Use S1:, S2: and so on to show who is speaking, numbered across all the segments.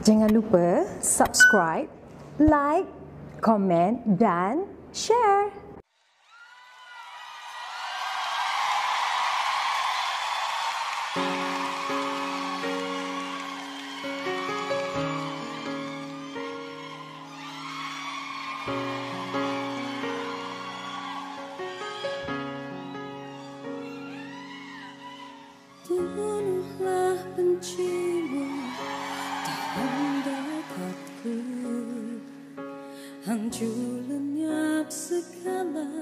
S1: Jangan lupa subscribe, like, komen, dan share.
S2: Bunuhlah bencimu dalam dekatku, hancur lenyap segala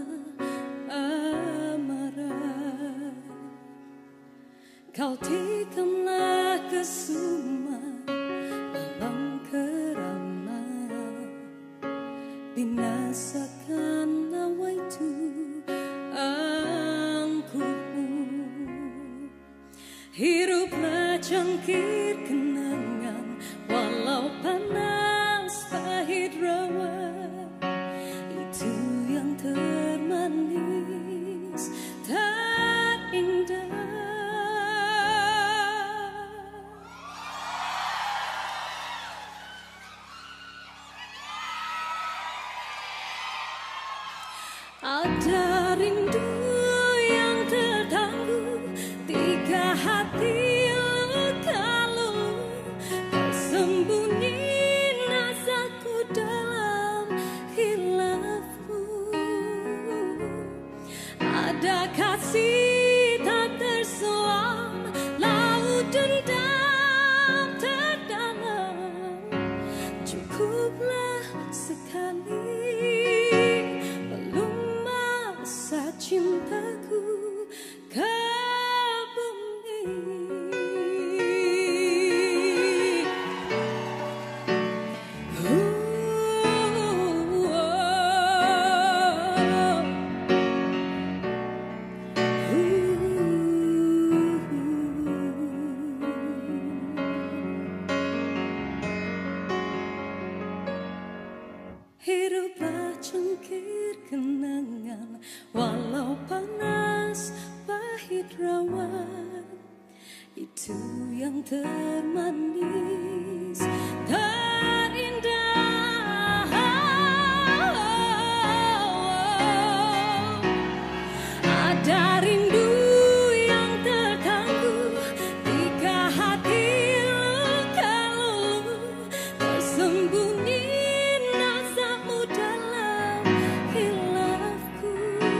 S2: amarah. Kau tikamlah kesuma malam kerana, binasakan nawaitu hiduplah cangkir kenangan, walau panas pahit rawa, itu yang termanis, terindah. Ada rindu yang tertangguh, tiga hati luka-lulu, tersembunyi nasaku dalam khilafku. Ada kasih tak tersuam, laut dendam terdalam, cukuplah sekali belum masa cintaku ke bumi. Hiduplah cangkir kenangan, walau panas pahit rawa, itu yang termanis, terindah. Ada rindu yang tertangguh, tiga hati luka-lulu, tersembunyi nasamu dalam khilafku.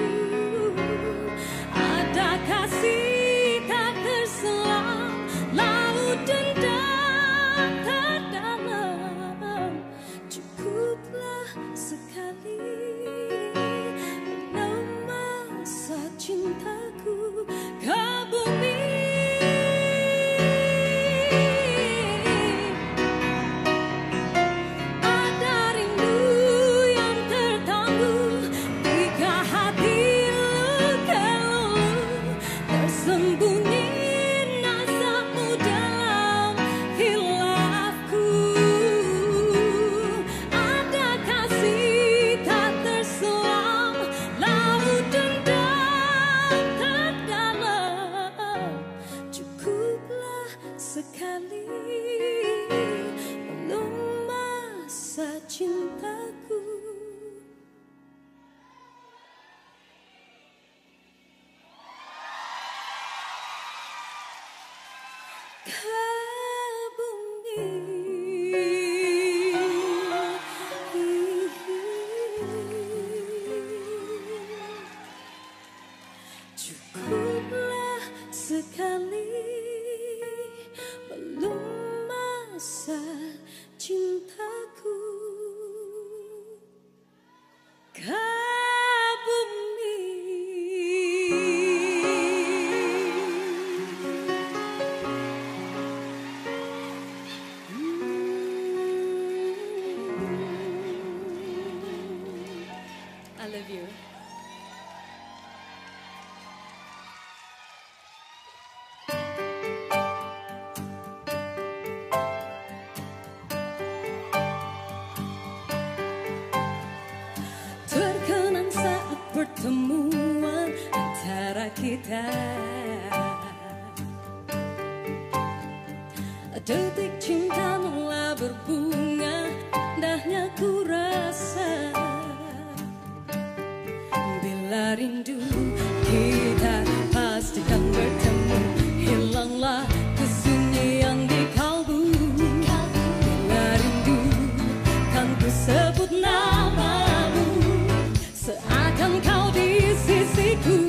S2: Ada kasih tak terselam, laut dendam terdalam, cukuplah sekali belum masa cintaku ke bumi. Ada rindu yang tertangguh, tiga hati luka-lulu, tersembunyi nasamu dalam khilafku. Ada kasih tak tersuam, laut dendam terdalam, cukuplah sekali belum masa cintaku. Ke bumi. Cukuplah sekali belum masa cintaku ke bumi. I love you. Terkenang saat pertemuan antara kita, detik cinta mula berbunga, indahnya ku rasa. Bila rindu kita pastikan bertemu, hilanglah kesunyian di kalbu. Bila rindu kan ku sebut namamu, seakan kau di sisiku.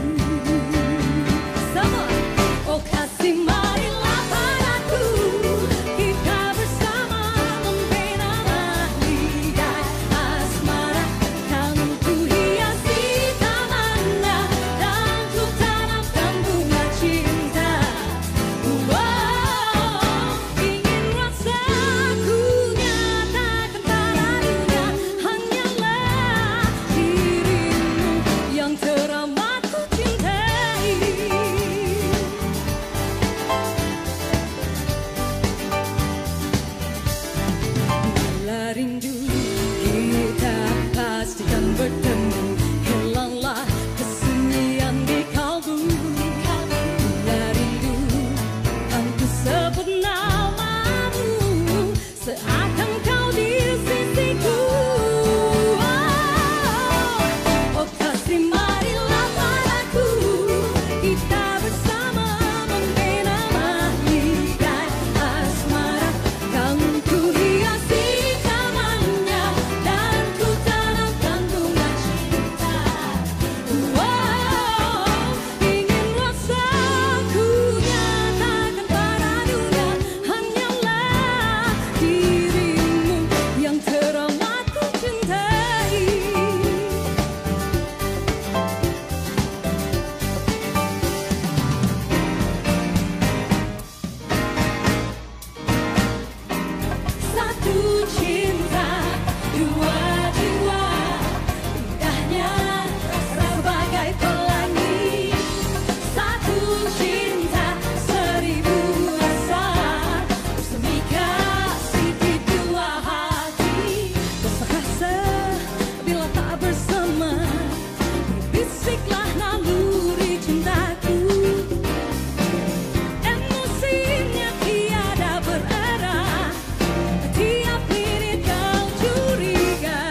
S2: Sama, oh kasih marilah padaku, kita bersama membina lidah asmara. Kan ku hiasi tamannya dan ku tanamkan bunga cinta. Wow, ingin rasaku nyatakan pada dunia, hanyalah dirimu yang teramat ku cintai. Bila rindu kita pastikan bertemu, hilanglah kesunyian di kalbu. Bila rindu kan ku sebut namamu, seakan kau di sisiku. Oh kasih marilah padaku, kita bersama membina lidah asmara. Kan ku hiasi tamannya dan ku tanamkan bunga cinta. Wow, ingin rasaku nyatakan pada dunia, hanyalah dirimu yang teramat ku cintai. Satu cinta, dua jiwa, indahnya sebagai pelangi. Satu cinta, seribu rasa, bersemi kasih di dua hati. Dosa rasa bila tak bersama, berbisiklah naluri cintaku. Emosinya tiada berarah, tiap menit kau curiga.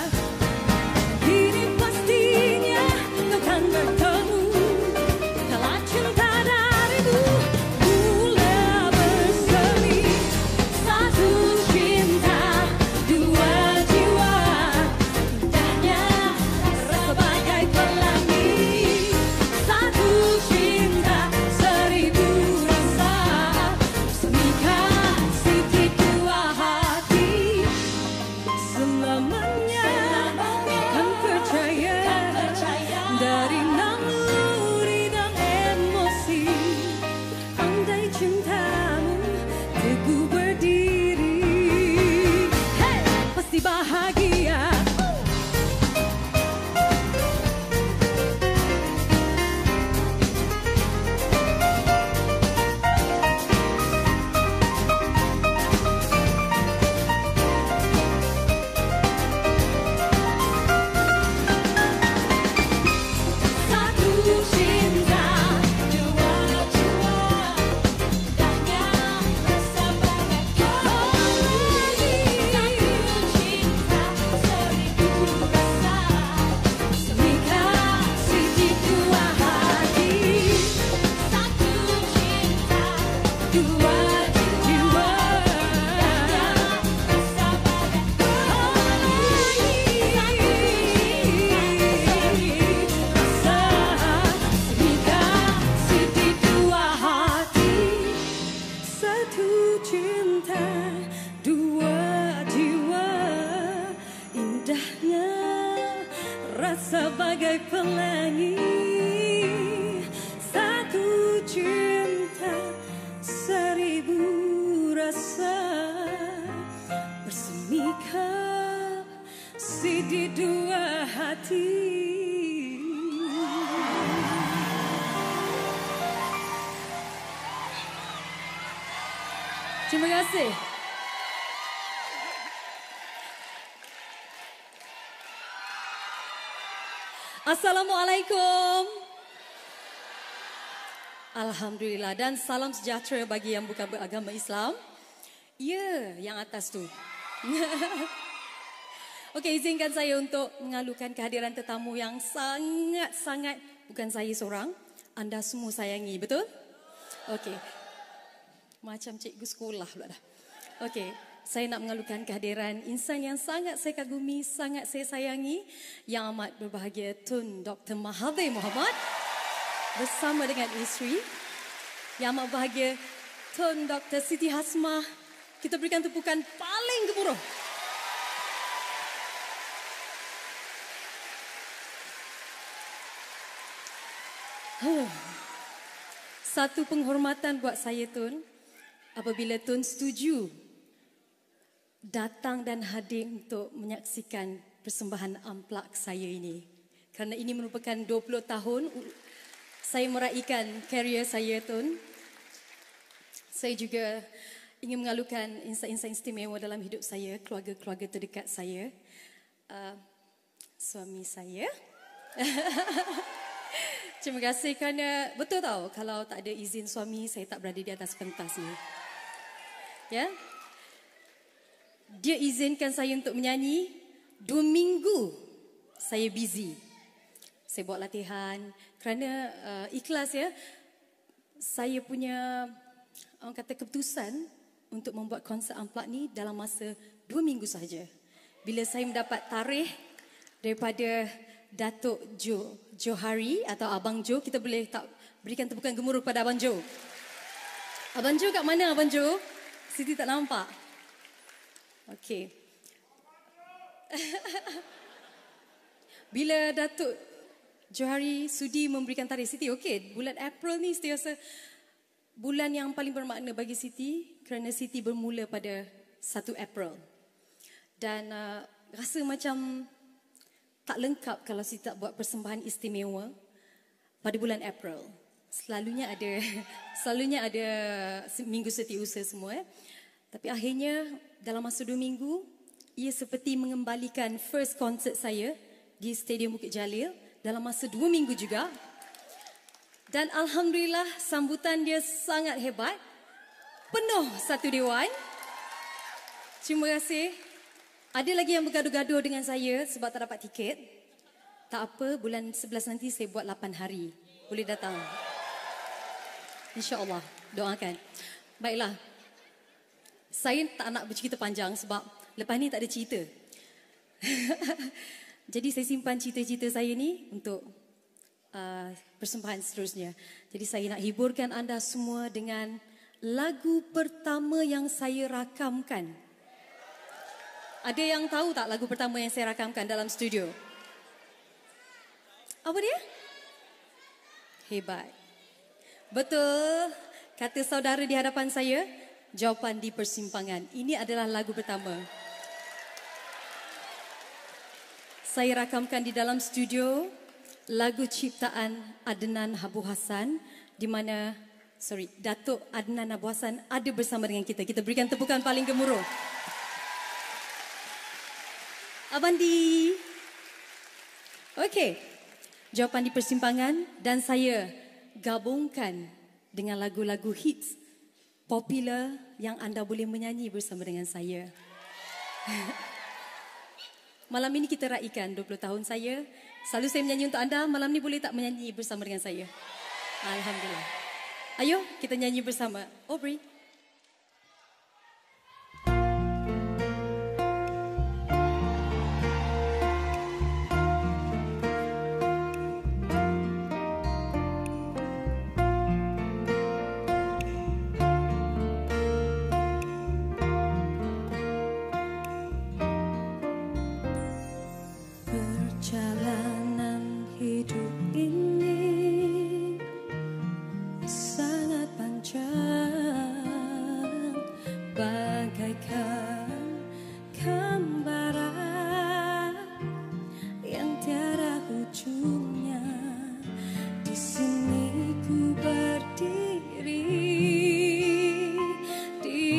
S2: Kini pastinya kau kan bertemu, kala cinta darimu mula bersemi. Satu cinta, dua jiwa, indahnya rasa bagai pelangi. Satu cinta, seribu rasa, bersemi kasih di dua hati. Selamanya kan percaya dari naluri dan emosi. Andai cintamu teguh berdiri, hey, pasti bahagia. Satu cinta, dua jiwa, indahnya rasa bagai pelangi. Satu cinta, seribu rasa, bersemi kasih di dua hati. Satu cinta, dua jiwa, indahnya rasa bagai pelangi. Rasa bersemi kasih di dua hati. Satu cinta, dua jiwa, indahnya rasa bagai pelangi. Satu cinta, seribu rasa, bersemi kasih di dua hati. Terima kasih. Assalamualaikum. Alhamdulillah dan salam sejahtera bagi yang bukan beragama Islam. Ya, yang atas tu. Okey, izinkan saya untuk mengalukan kehadiran tetamu yang sangat-sangat, bukan saya seorang, anda semua sayangi, betul? Okey. Macam cikgu sekolah pula dah. Okey, saya nak mengalukan kehadiran insan yang sangat saya kagumi, sangat saya sayangi, yang amat berbahagia, Tun Dr. Mahathir Mohamad bersama dengan isteri. Yang amat bahagia, Tun Dr. Siti Hasmah. Kita berikan tepukan paling gemuruh. Satu penghormatan buat saya, Tun, apabila Tun setuju datang dan hadir untuk menyaksikan persembahan amplak saya ini. Kerana ini merupakan 20 tahun saya meraihkan karier saya, Tun. Saya juga ingin mengalukan insan-insan istimewa dalam hidup saya, keluarga-keluarga terdekat saya, suami saya. Terima kasih kerana betul tahu kalau tak ada izin suami saya tak berada di atas pentas ni. Ya. Dia izinkan saya untuk menyanyi 2 minggu. Saya busy. Saya buat latihan kerana ikhlas ya. Saya punya orang kata keputusan untuk membuat konsert amplak ni dalam masa 2 minggu sahaja. Bila saya mendapat tarikh daripada Datuk Johari atau Abang Jo, kita boleh tak berikan tepukan gemuruh kepada Abang Jo. Abang Jo kat mana, Abang Jo? Siti tak nampak. Okey. Bila Datuk Johari sudi memberikan tarikh Siti, okey, bulan April ni setiasa bulan yang paling bermakna bagi Siti kerana Siti bermula pada 1 April. Dan rasa macam tak lengkap kalau Siti tak buat persembahan istimewa pada bulan April. Selalunya ada minggu setiausaha semua. Tapi akhirnya dalam masa 2 minggu, ia seperti mengembalikan first concert saya di Stadium Bukit Jalil dalam masa 2 minggu juga. Dan alhamdulillah sambutan dia sangat hebat. Penuh satu dewan. Terima kasih. Ada lagi yang bergaduh-gaduh dengan saya sebab tak dapat tiket. Tak apa, bulan 11 nanti saya buat 8 hari. Boleh datang. InsyaAllah. Doakan. Baiklah. Saya tak nak bercerita panjang sebab lepas ni tak ada cerita. Jadi saya simpan cerita-cerita saya ni untuk persembahan seterusnya. Jadi saya nak hiburkan anda semua dengan lagu pertama yang saya rakamkan. Ada yang tahu tak lagu pertama yang saya rakamkan dalam studio? Apa dia? Hebat. Betul. Kata saudara di hadapan saya, jawapan di persimpangan. Ini adalah lagu pertama. Saya rakamkan di dalam studio lagu ciptaan Adnan Abu Hassan di mana Datuk Adnan Abu Hassan ada bersama dengan kita. Kita berikan tepukan paling gemuruh. Abandi. Okey. Jawapan di persimpangan dan saya gabungkan dengan lagu-lagu hits popular yang anda boleh menyanyi bersama dengan saya. Malam ini kita raikan 20 tahun saya. Selalu saya menyanyi untuk anda. Malam ni boleh tak menyanyi bersama dengan saya? Alhamdulillah. Ayo kita nyanyi bersama. Aubrey. Perjalanan hidup ini sangat panjang, bagaikan kembara yang tiada ujungnya. Di sini ku berdiri di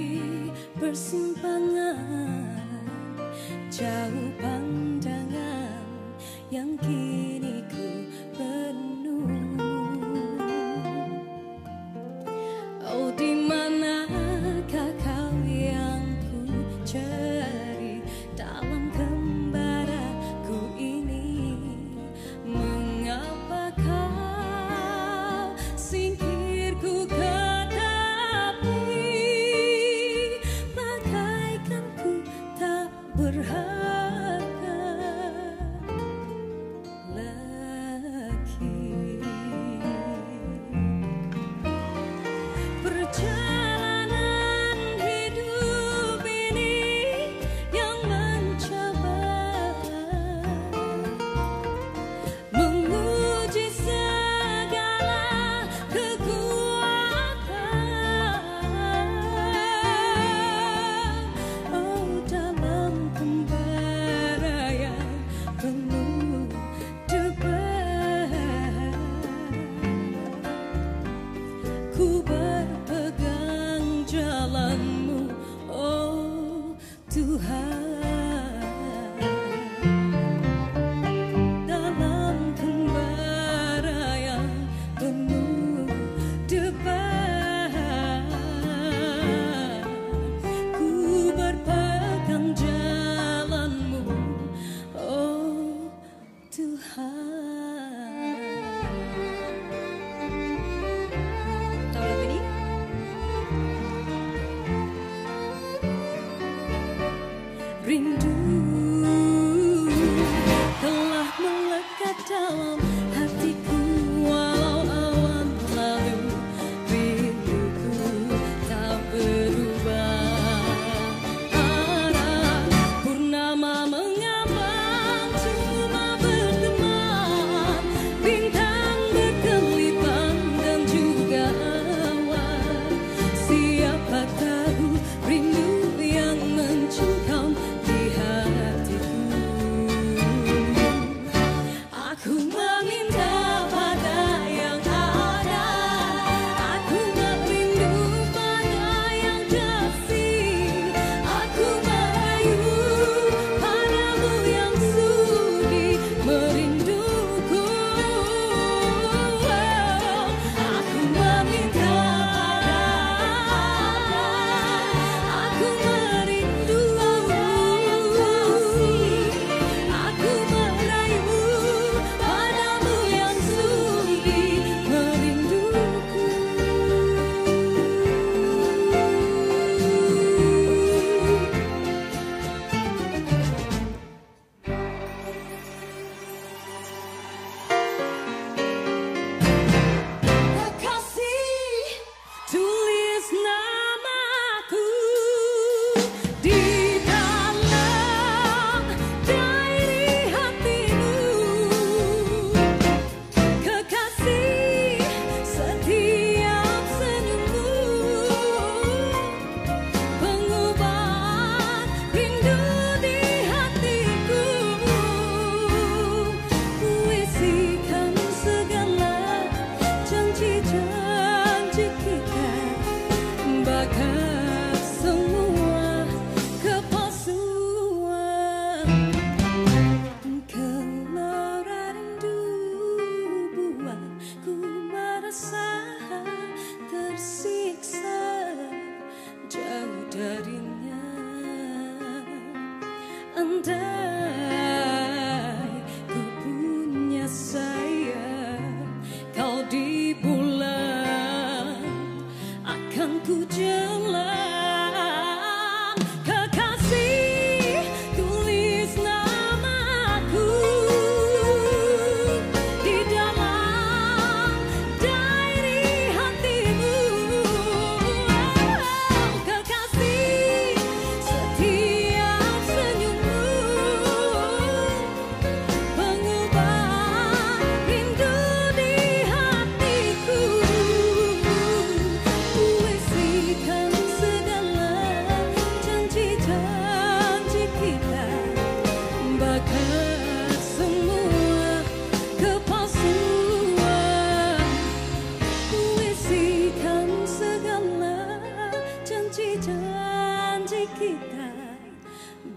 S2: persimpangan, jauh pandangan yang kini ku penuh. Oh, di manakah kau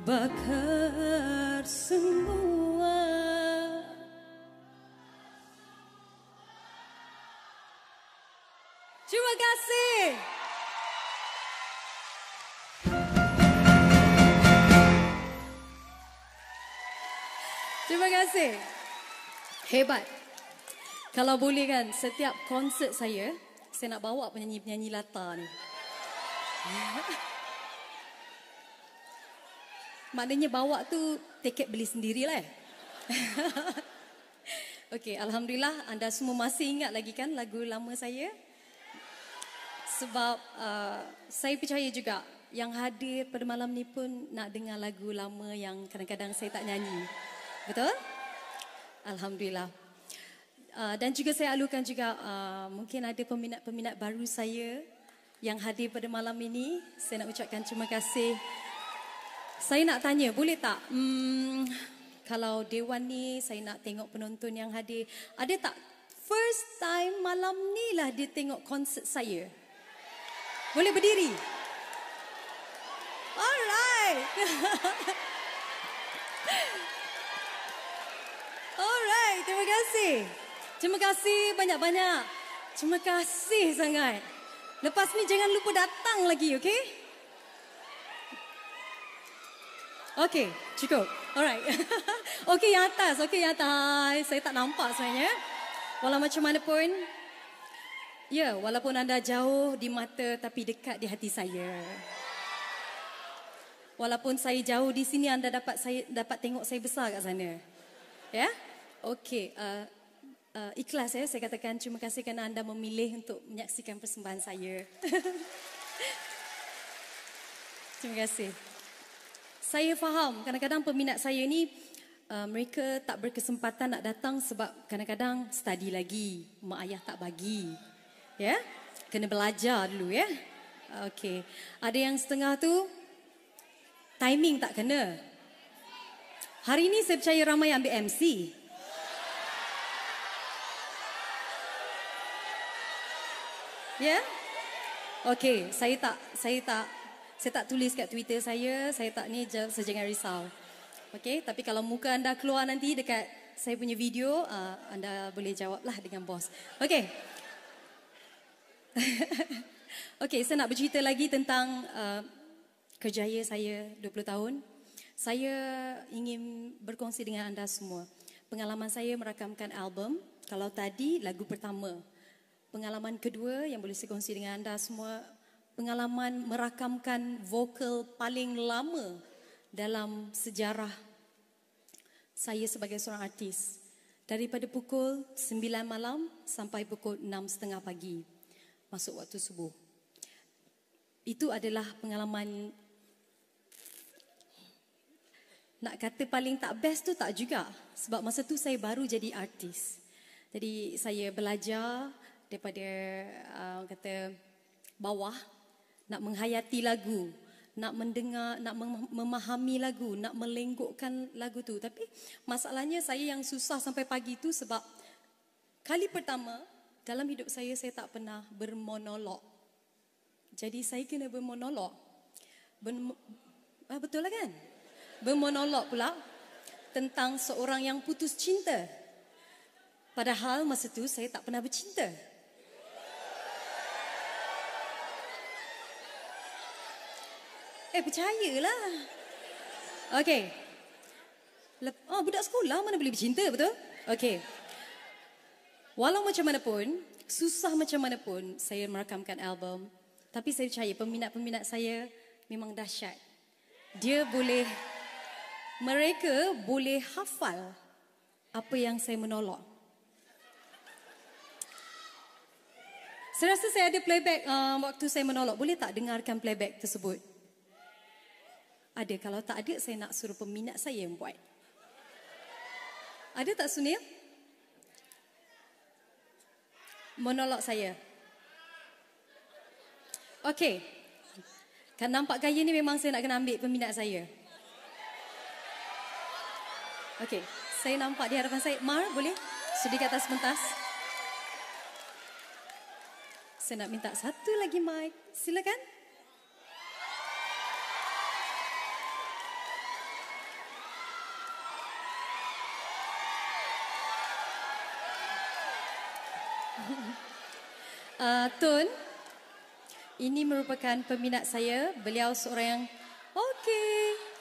S2: bakar semua. Terima kasih. Terima kasih. Hebat. Kalau boleh kan, setiap konsert saya nak bawa penyanyi-penyanyi latar ni. Maknanya bawa tu tiket beli sendirilah. Okey, alhamdulillah anda semua masih ingat lagi kan lagu lama saya? Sebab saya percaya juga yang hadir pada malam ni pun nak dengar lagu lama yang kadang-kadang saya tak nyanyi. Betul? Alhamdulillah. Dan juga saya alukan juga mungkin ada peminat-peminat baru saya yang hadir pada malam ini. Saya nak ucapkan terima kasih. Saya nak tanya, boleh tak? Kalau Dewan ni saya nak tengok penonton yang hadir. Ada tak first time malam ni lah dia tengok konsert saya? Boleh berdiri? Alright. Alright, terima kasih. Terima kasih banyak-banyak. Terima kasih sangat. Lepas ni jangan lupa datang lagi, okey? Okey, cukup. Alright. Okey yang atas, okey yang atas. Saya tak nampak sebenarnya. Walau macam mana pun, ya, walaupun anda jauh di mata tapi dekat di hati saya. Walaupun saya jauh di sini, anda dapat tengok saya besar kat sana. Ya? Okey, ikhlas ya, saya katakan terima kasih kerana anda memilih untuk menyaksikan persembahan saya. Terima kasih. Saya faham kadang-kadang peminat saya ni mereka tak berkesempatan nak datang sebab kadang-kadang study lagi, mak ayah tak bagi. Ya? Kena belajar dulu ya. Okey. Ada yang setengah tu timing tak kena. Hari ini saya percaya ramai ambil MC. Ya? Okey, saya tak tulis kat Twitter saya tak ni, jangan risau. Okey, tapi kalau muka anda keluar nanti dekat saya punya video, anda boleh jawablah dengan bos. Okey. Okey, saya nak bercerita lagi tentang kerjaya saya 20 tahun. Saya ingin berkongsi dengan anda semua. Pengalaman saya merakamkan album. Kalau tadi lagu pertama. Pengalaman kedua yang boleh saya kongsi dengan anda semua, pengalaman merakamkan vokal paling lama dalam sejarah saya sebagai seorang artis. Daripada pukul 9 malam sampai pukul 6.30 pagi, masuk waktu subuh. Itu adalah pengalaman, nak kata paling tak best tu tak juga. Sebab masa tu saya baru jadi artis. Jadi saya belajar daripada kata bawah, nak menghayati lagu, nak mendengar, nak memahami lagu, nak melenggukkan lagu tu. Tapi masalahnya saya yang susah sampai pagi tu sebab kali pertama dalam hidup saya tak pernah bermonolog. Jadi saya kena bermonolog. Betul lah kan? Bermonolog pula tentang seorang yang putus cinta. Padahal masa tu saya tak pernah bercinta. Percayalah. Okey. Budak sekolah mana boleh bercinta, betul? Okey. Walau macam mana pun, susah macam mana pun saya merakamkan album, tapi saya percaya peminat-peminat saya memang dahsyat. Mereka boleh hafal apa yang saya menolak. Saya rasa saya ada playback waktu saya menolak. Boleh tak dengarkan playback tersebut? Ada. Kalau tak ada, saya nak suruh peminat saya yang buat. Ada tak Sunil? Monolog saya. Okey. Kan nampak gaya ni memang saya nak kena ambil peminat saya. Okey. Saya nampak di hadapan saya. Mar, boleh? Sudi ke atas pentas. Saya nak minta satu lagi mic. Silakan. Tun, ini merupakan peminat saya. Beliau seorang yang okey.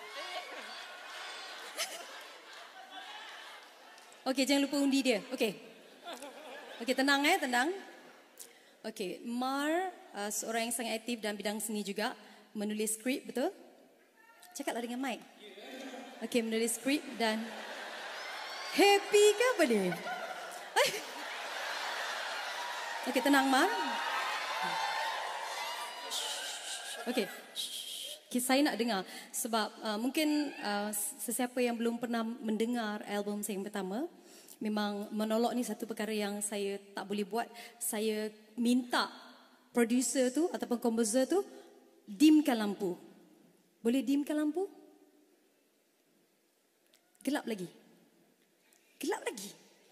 S2: Okey, jangan lupa undi dia. Okey. Okey, tenang tenang. Okey, Mar seorang yang sangat aktif dalam bidang seni juga, menulis skrip, betul? Cakaplah dengan mic. Okey, menulis skrip dan happy ke apa dia? Okey, tenang Mar. Okey. Saya nak dengar sebab mungkin sesiapa yang belum pernah mendengar album saya yang pertama, memang monolog ni satu perkara yang saya tak boleh buat. Saya minta producer tu ataupun komposer tu dimkan lampu. Boleh dimkan lampu? Gelap lagi. Gelap lagi.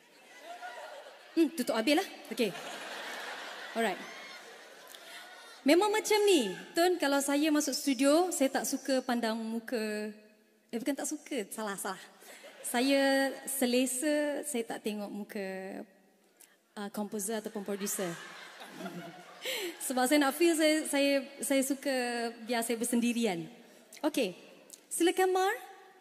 S2: Tutup habis lah. Okey. Alright. Memang macam ni. Tun, kalau saya masuk studio, saya tak suka pandang muka. Bukan tak suka, salah. Saya selesa, saya tak tengok muka komposer ataupun producer. Sebab saya nak feel saya suka biar saya bersendirian. Okey. Silakan Mar.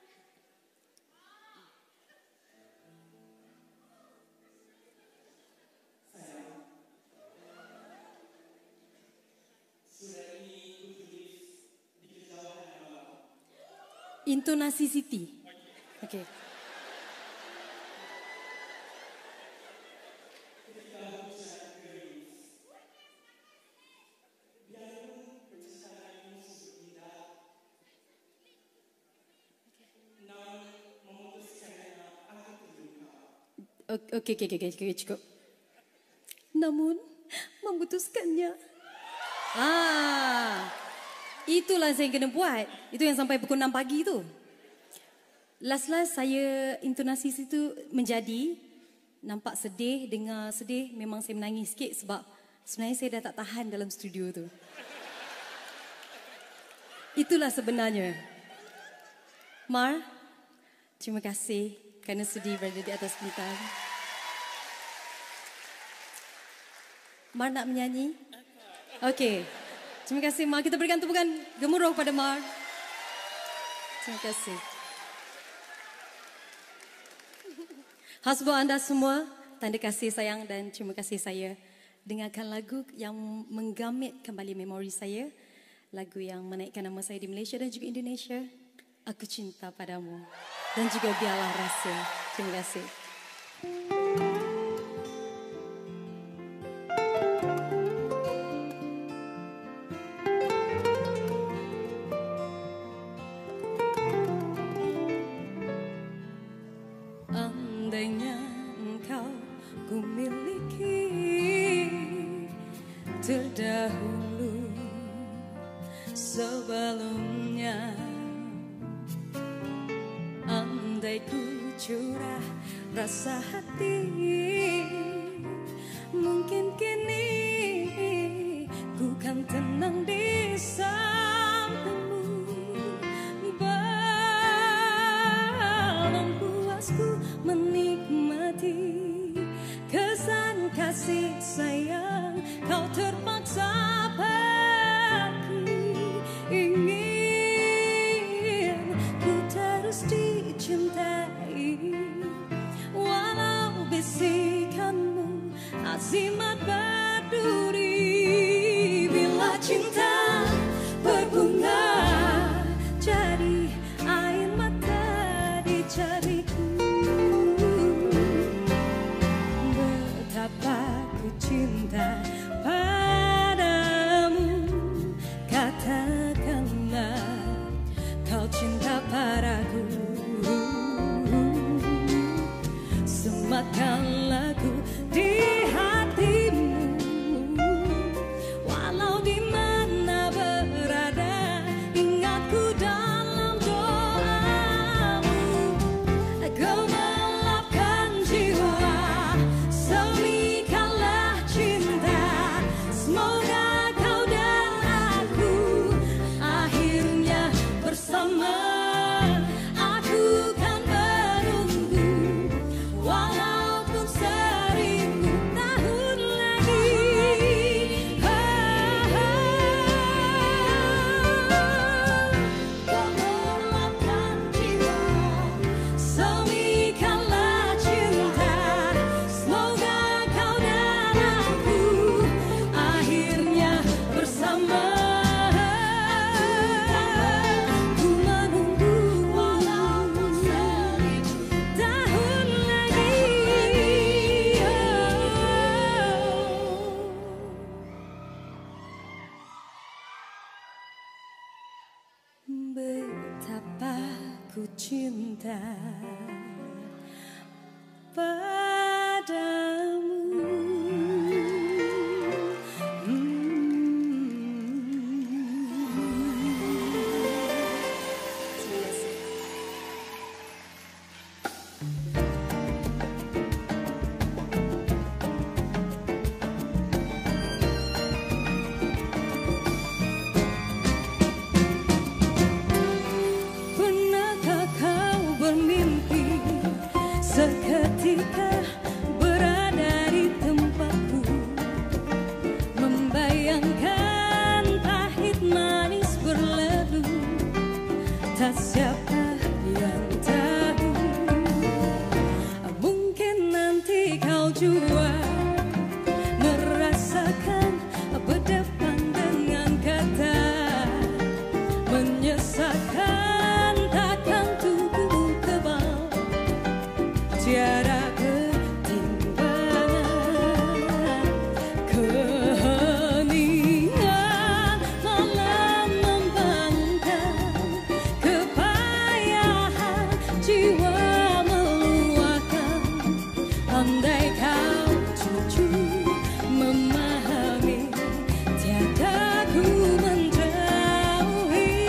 S2: Intonasi Siti. Okey. Okey, cukup. Namun memutuskannya. Itulah saya kena buat. Itu yang sampai pukul 6 pagi tu. Last saya intonasi situ menjadi nampak sedih, dengar sedih, memang saya menangis sikit sebab sebenarnya saya dah tak tahan dalam studio tu. Itulah sebenarnya. Mar, terima kasih kerana sudi berada di atas bintang. Mar nak menyanyi? Okey. Terima kasih Mar. Kita berikan tepukan gemuruh pada Mar. Terima kasih. Khas buat anda semua, tanda kasih sayang dan terima kasih saya. Dengarkan lagu yang menggamit kembali memori saya. Lagu yang menaikkan nama saya di Malaysia dan juga Indonesia. Aku Cinta Padamu. Dan juga Biarlah Rasa. Terima kasih.
S3: Andainya engkau ku miliki terdahulu sebelumnya, andai ku curah rasa hati, mungkin kini ku kan tenang di sampingmu. Belum puasku menikmati kesan kasih sayang kau terpaksa pergi. Ingin ku terus dicintai walau bisikanmu azimat berduri. Bila cinta betapa ku cinta padamu. Pernahkah kau bermimpi seketika berada di tempatku, membayangkan pahit manis berlalu, tak siapa yang tahu. Mungkin nanti kau juga merasakan berdepan dengan kata menyesakan, takkan tubuh kebal, tiada ketimbangan. Keheningan malam membangunkan kepayahan jiwa meluahkan. Andai kau jujur memahami, tiada ku menjauhi,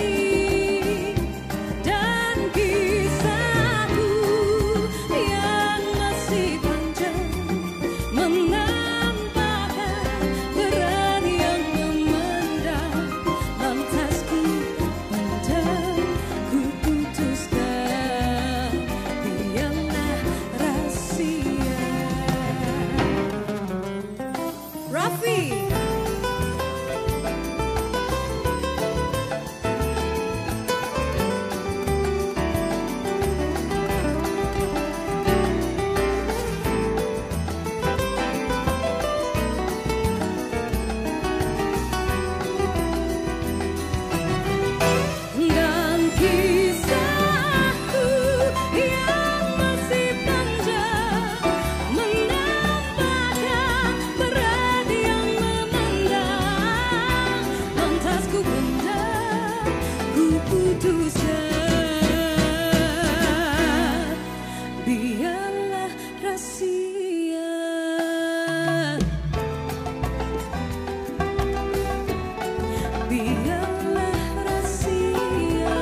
S3: dan kisahku yang masih panjang menampakkan berat yang memendam. Lantas ku pendam, ku putuskan, biarlah rahasia. Raffi. Dan kisahku yang masih panjang menampakkan berat yang memendam. Lantas ku pendam, ku putuskan, biarlah rahasia. Biarlah rahasia.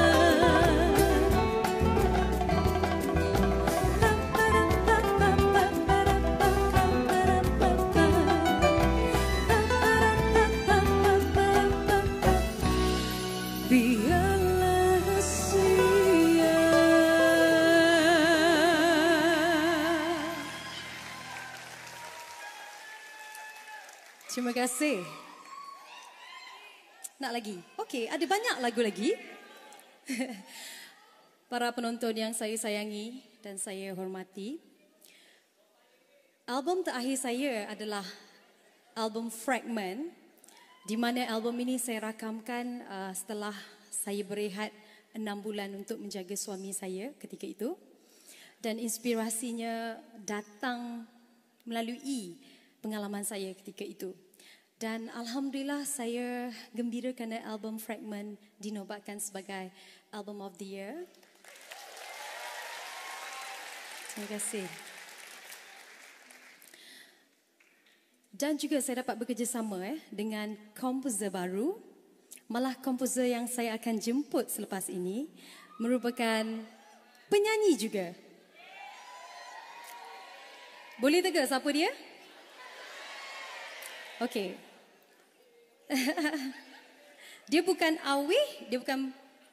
S3: Biarlah rahasia.
S2: Terima kasih. Nak lagi? Okey, ada banyak lagu lagi. Para penonton yang saya sayangi dan saya hormati. Album terakhir saya adalah album Fragment, di mana album ini saya rakamkan setelah saya berehat 6 bulan untuk menjaga suami saya ketika itu. Dan inspirasinya datang melalui pengalaman saya ketika itu. Dan Alhamdulillah saya gembira kerana album Fragment dinobatkan sebagai Album of the Year. Terima kasih. Dan juga saya dapat bekerjasama dengan komposer baru. Malah komposer yang saya akan jemput selepas ini merupakan penyanyi juga. Boleh teka siapa dia? Okey. Dia bukan Awi, dia bukan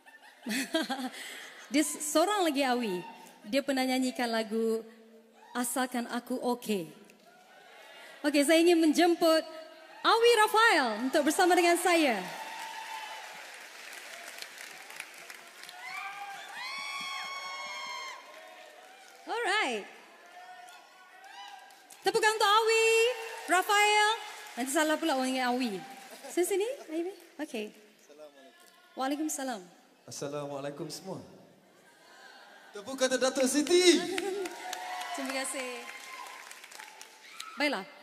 S2: dia seorang lagi Awi. Dia pernah nyanyikan lagu Asalkan Aku Okey. Okey, saya ingin menjemput Awi Raphael untuk bersama dengan saya. Alright. Tepukan untuk Awi Raphael. Nanti salah pula orang ingat Awi. Sini, Aimi. Okey. Assalamualaikum. Waalaikumsalam.
S4: Assalamualaikum semua. Tepuk kata Datuk Siti.
S2: Terima kasih. Baiklah.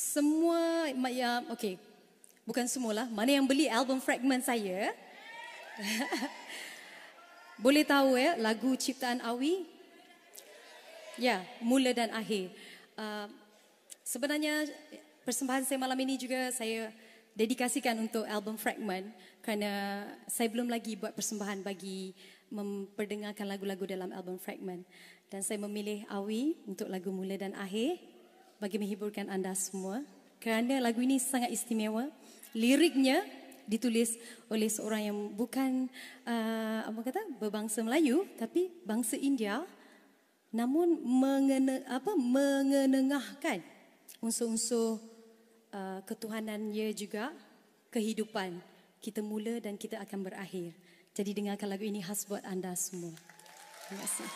S2: Semua yang okey. Bukan semualah. Mana yang beli album Fragment saya? Boleh tahu ya lagu ciptaan Awi? Ya, Mula dan Akhir. Sebenarnya persembahan saya malam ini juga saya dedikasikan untuk album Fragment kerana saya belum lagi buat persembahan bagi memperdengarkan lagu-lagu dalam album Fragment. Dan saya memilih Awi untuk lagu Mula dan Akhir bagi menghiburkan anda semua. Kerana lagu ini sangat istimewa. Liriknya ditulis oleh seorang yang bukan berbangsa Melayu tapi bangsa India, namun mengenengahkan unsur-unsur ketuhanannya juga, kehidupan. Kita mula dan kita akan berakhir. Jadi dengarkan lagu ini khas buat anda semua. Terima kasih.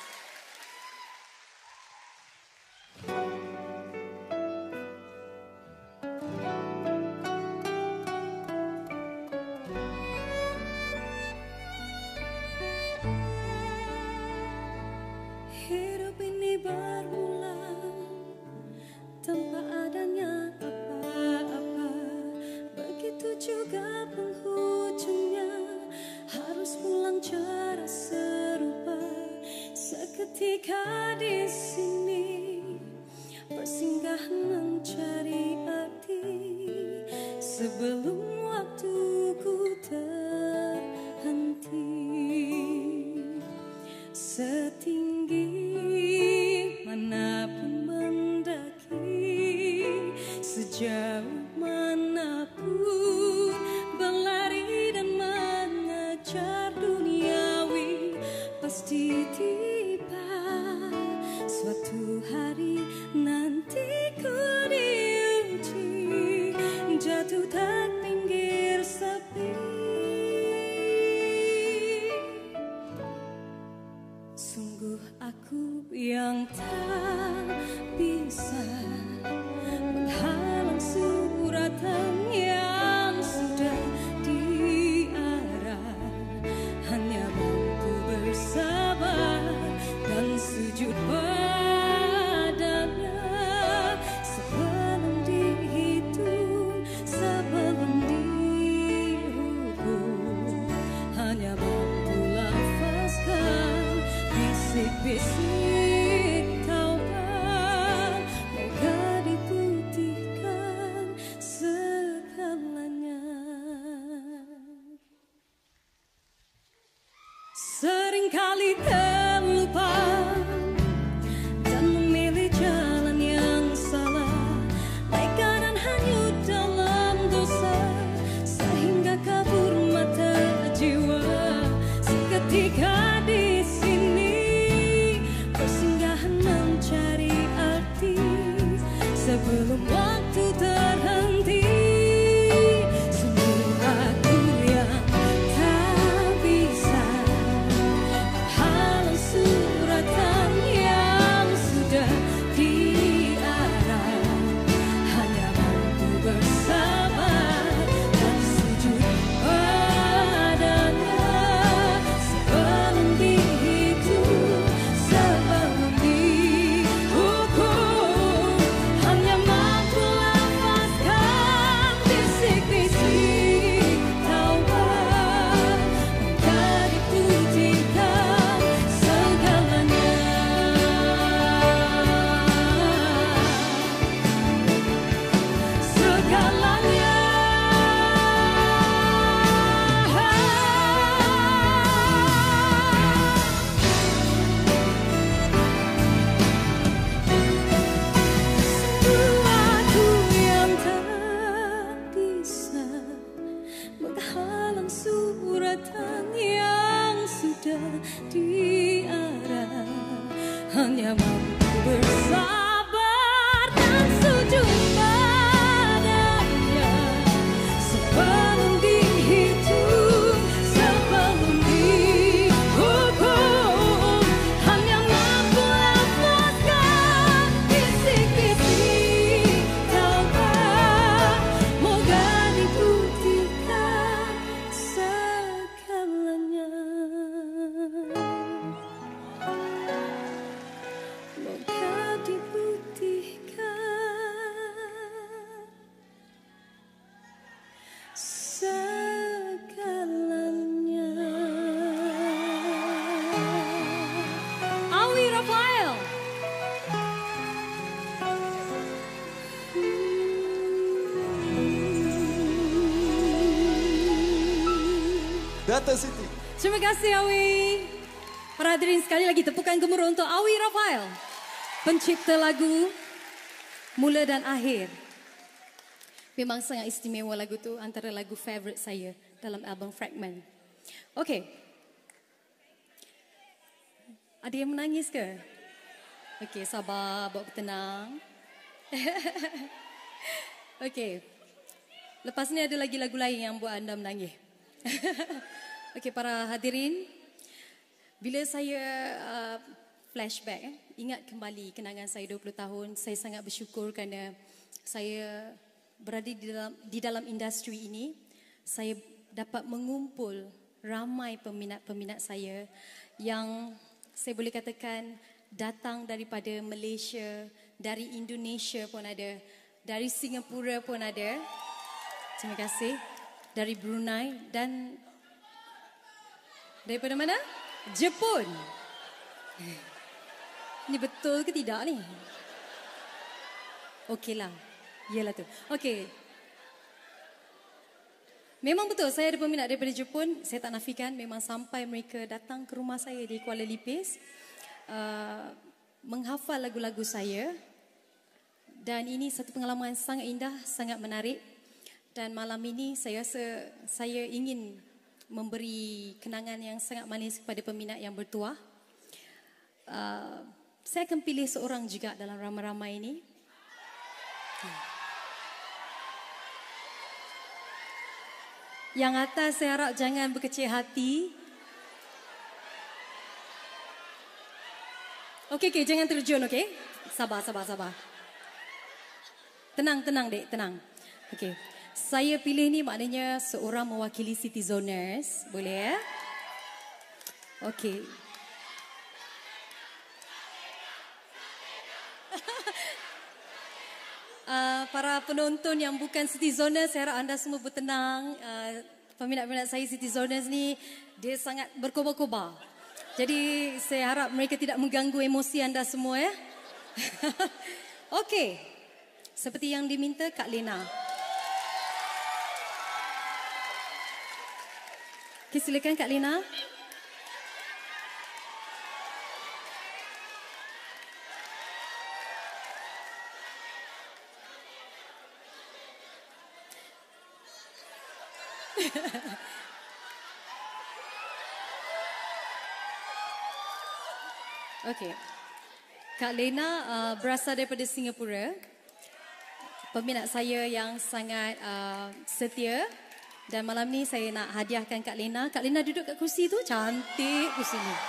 S3: Hidup ini bermula tanpa adanya apa-apa. Begitu juga penghujungnya, harus pulang cara serupa. Seketika di sini bersinggah mencari arti sebelum waktuku terhenti. Setinggi manapun mendaki, sejauh manapun berlari dan mengejar duniawi, pasti tiba suatu hari nanti ku diuji, jatuh terpinggir sepi. Sungguh aku yang tak bisa menghalang suratan yang sudah diarah, hanya mampu bersabar dan sujud padanya sebelum dihitung, sebelum dihukum, hanya mampu lafazkan bisik-bisik taubat, moga diputihkan segalanya. Seringkali terlupa dan memilih jalan yang salah, leka dan hanyut dalam dosa, sehingga kabur mata jiwa. Seketika di sini persinggahan mencari arti sebelum waktu terhenti. Sungguh aku yang tak bisa halang suratan yang sudah diarah, hanya mampu bersabar dan sujud padanya sebelum dihitung, sebelum dihukum, hanya mampu lafazkan bisik-bisik taubat, moga diputihkan segalanya. Segalanya. Sungguh aku yang tak bisa menghalang suratan yang sudah diarah, hanya mampu bersabar dan sujud padanya sebelum dihitung, sebelum dihukum, hanya mampu lafazkan bisik-bisik taubat, moga diputihkan segalanya. Moga diputihkan
S4: Dato' Siti.
S2: Terima kasih Awi. Para hadirin sekali lagi tepukan gemuruh untuk Awi Rafael, pencipta lagu Mula dan Akhir. Memang sangat istimewa lagu tu, antara lagu favourite saya dalam album Fragment. Okey. Ada yang menangis ke? Okey, sabar, bawa tenang. Okey. Lepas ni ada lagi lagu lain yang buat anda menangis. Okey, para hadirin, bila saya flashback, ingat kembali kenangan saya 20 tahun, saya sangat bersyukur kerana saya berada di dalam industri ini. Saya dapat mengumpul ramai peminat-peminat saya yang saya boleh katakan datang daripada Malaysia, dari Indonesia pun ada, dari Singapura pun ada. Terima kasih. Dari Brunei dan daripada mana? Jepun. Ini betul ke tidak ni? Okeylah. Yalah tu. Okey. Memang betul saya ada peminat daripada Jepun. Saya tak nafikan, memang sampai mereka datang ke rumah saya di Kuala Lipis, menghafal lagu-lagu saya. Dan ini satu pengalaman sangat indah, sangat menarik. Dan malam ini saya rasa saya ingin memberi kenangan yang sangat manis kepada peminat yang bertuah. Saya akan pilih seorang juga dalam ramai-ramai ini. Yang atas saya harap jangan berkecil hati. Okey, jangan terjun, okey? Sabar. Tenang, dek, tenang. Okey. Saya pilih ni maknanya seorang mewakili Citizoners. Boleh ya? Okey. Para penonton yang bukan Citizoners, saya harap anda semua bertenang. Peminat-peminat saya Citizoners ni, dia sangat berkobar-kobar. Jadi saya harap mereka tidak mengganggu emosi anda semua ya. Okey. Seperti yang diminta Kak Lena. Okay, silakan Kak Lena. Okey. Kak Lena berasal daripada Singapura. Peminat saya yang sangat setia. Dan malam ni saya nak hadiahkan Kak Lena. Kak Lena duduk kat kursi tu, cantik kursi ni.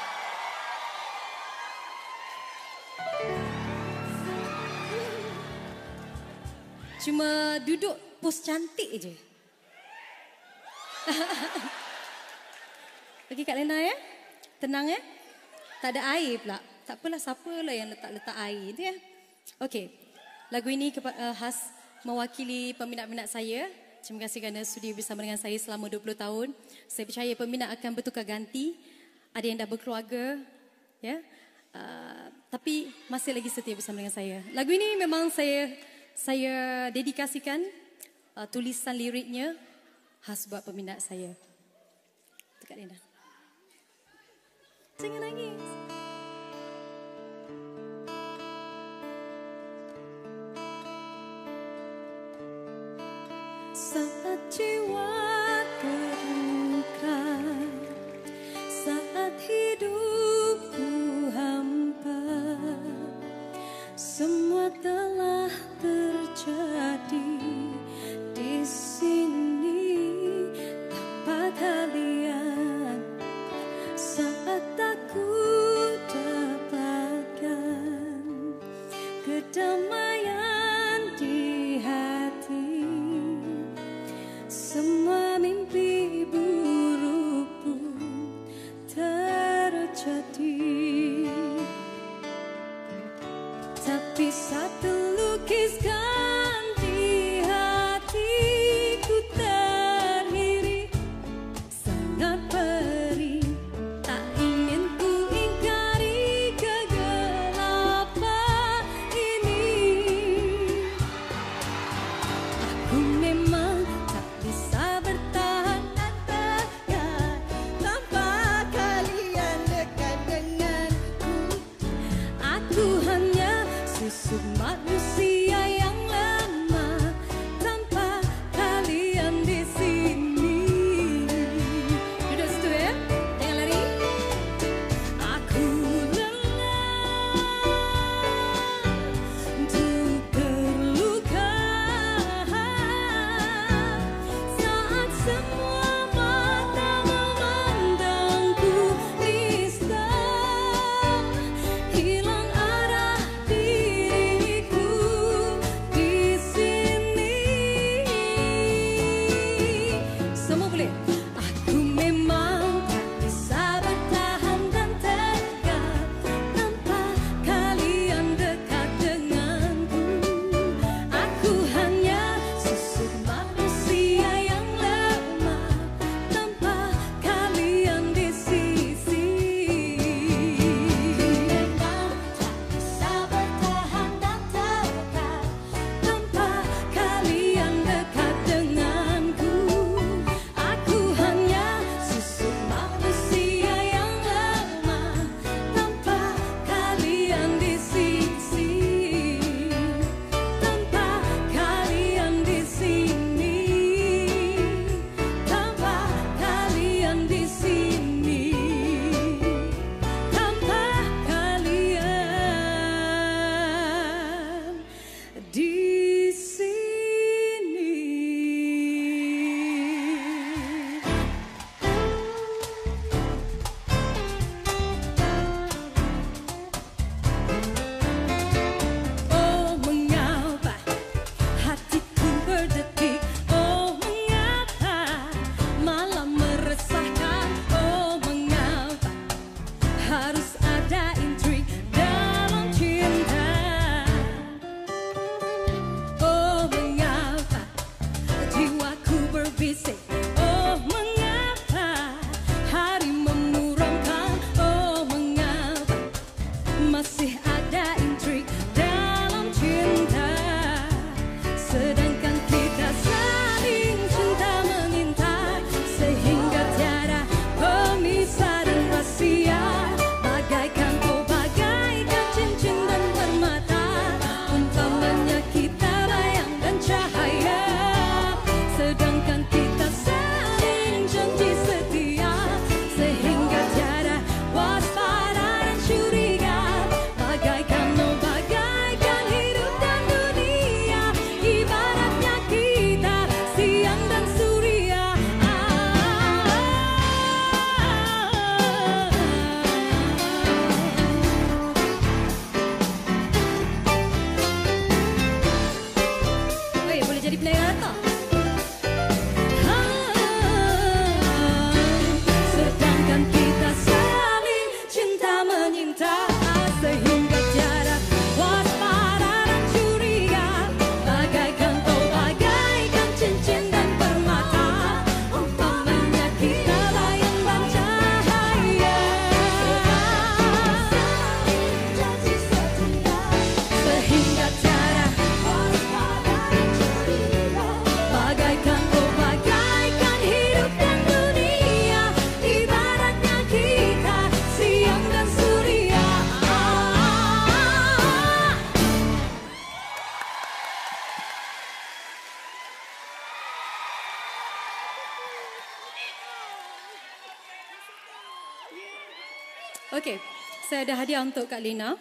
S2: Cuma duduk pos cantik je. Okey Kak Lena ya. Tenang ya. Tak ada air pula. Tak apalah, siapalah yang letak-letak air tu ya. Okey. Lagu ini khas mewakili peminat-peminat saya. Terima kasih kerana sudi bersama dengan saya selama 20 tahun. Saya percaya peminat akan bertukar ganti. Ada yang dah berkeluarga, ya. Tapi masih lagi setia bersama dengan saya. Lagu ini memang saya dedikasikan tulisan liriknya khas buat peminat saya. Kak Lena. Jangan nangis.
S3: Saat jiwa terluka, saat hidupku hampa, semua telah terjadi di sini tanpa kalian. Saat aku dapatkan kedamaian di hati, semua mimpi buruk pun terjadi. Tapi satu lukiskan di hatiku terhiri, sangat perih. Tak ingin ku ingkari kegelapan ini. Aku memang tak bisa bertahan dan tegar
S2: Okey, saya ada hadiah untuk Kak Lina.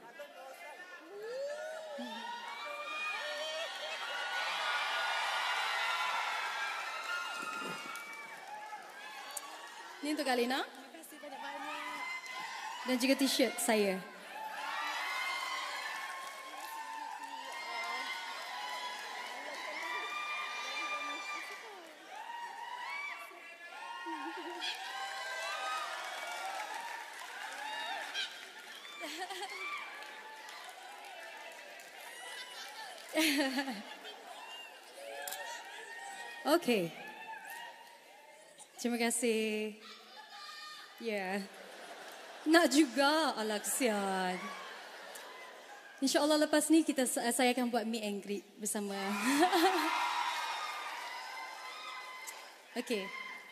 S2: Ini untuk Kak Lina.
S3: Terima kasih banyak-banyak.
S2: Dan juga t-shirt saya. Okey. Terima kasih. Ya. Nak juga, alah kesian. InsyaAllah lepas ni saya akan buat meet and greet bersama. Okey.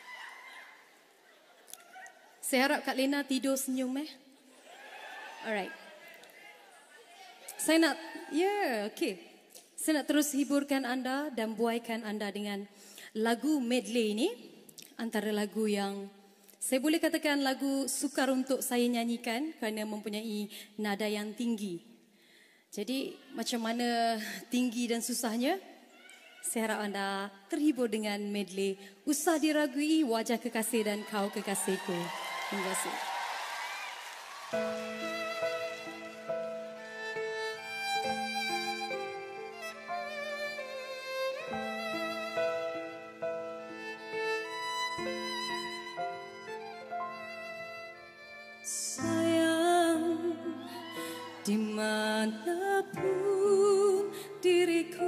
S2: Saya harap Kak Lina tidur senyum Alright. Saya nak, okey. Saya nak terus hiburkan anda dan buaikan anda dengan lagu medley ini. Antara lagu yang saya boleh katakan lagu sukar untuk saya nyanyikan kerana mempunyai nada yang tinggi. Jadi macam mana tinggi dan susahnya, saya harap anda terhibur dengan medley Usah Diragui, Wajah Kekasih dan Kau Kekasihku. Terima kasih.
S3: Sayang, dimanapun diriku,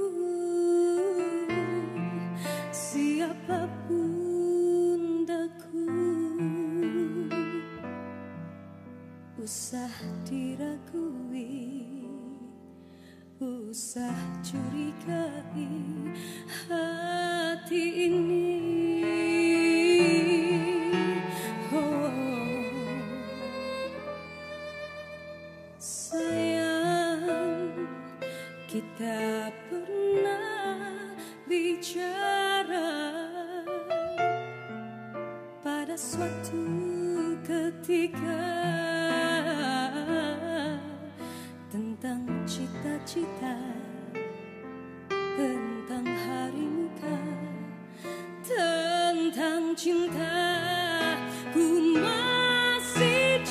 S3: siapapun daku, usah diragui, usah curigai hati ini. Kita pernah bicara pada suatu ketika tentang cita-cita, tentang hari muka, tentang cinta. Ku masih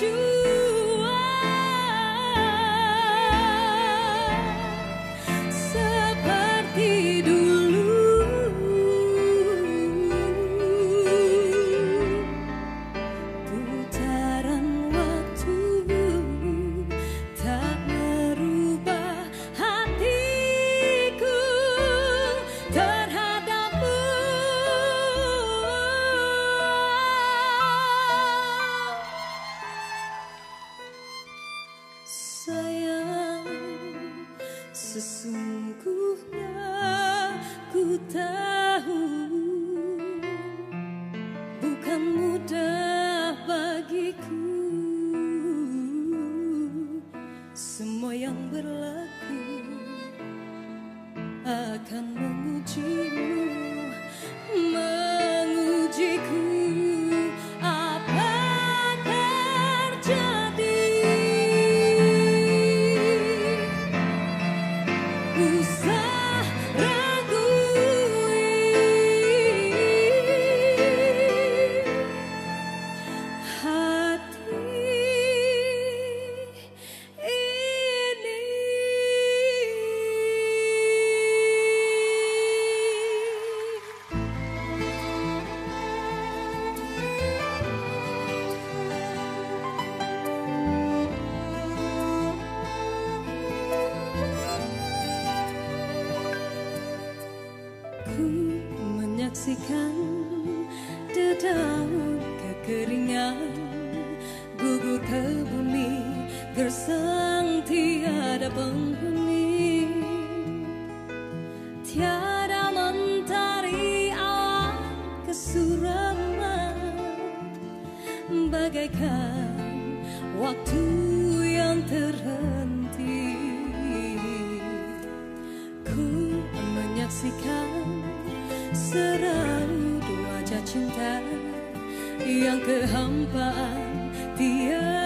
S3: sesungguhnya ku tahu bukan mudah bagiku semua yang berlaku akan mengujimu, mengujiku. Ku menyaksikan dedaun kekeringan gugur ke bumi gersang tiada penghuni, tiada mentari awan kesuraman, bagaikan waktu yang terhenti. Ku menyaksikan seraut wajah cinta yang kehampaan tiada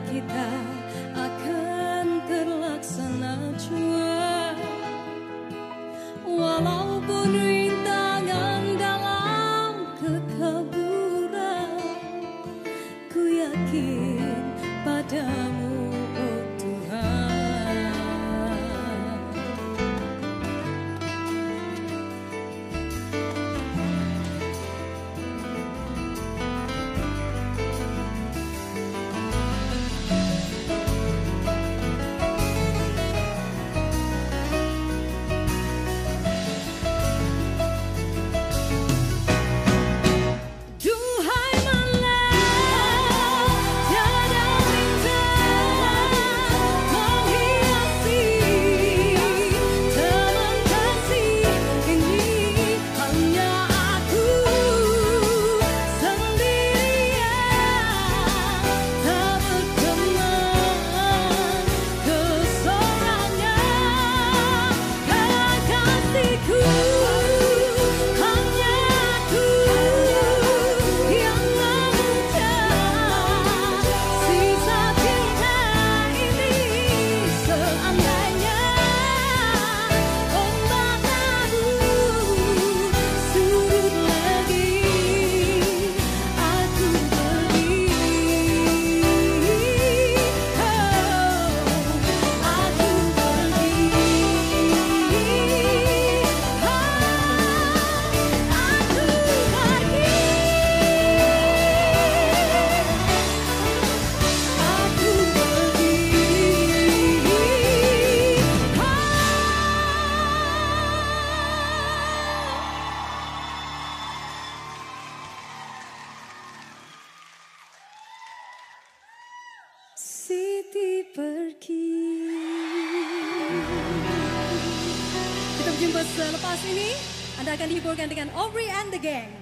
S3: kita akan terlaksana jua, walaupun rintangan dalam kekaburan. Ku yakin padamu, oh Tuhan. Duhai malam, tiada bintang menghiasi teman kasih ini. Hanya aku sendirian, tak berteman kesorangan. Kekasihku, hanya aku yang memuja. Sisa cinta ini seandainya ombak lalu surut lagi, aku pergi. Aku Siti pergi. Kita berjumpa selepas ini. Anda akan dihiburkan dengan Aubrey and the Gang.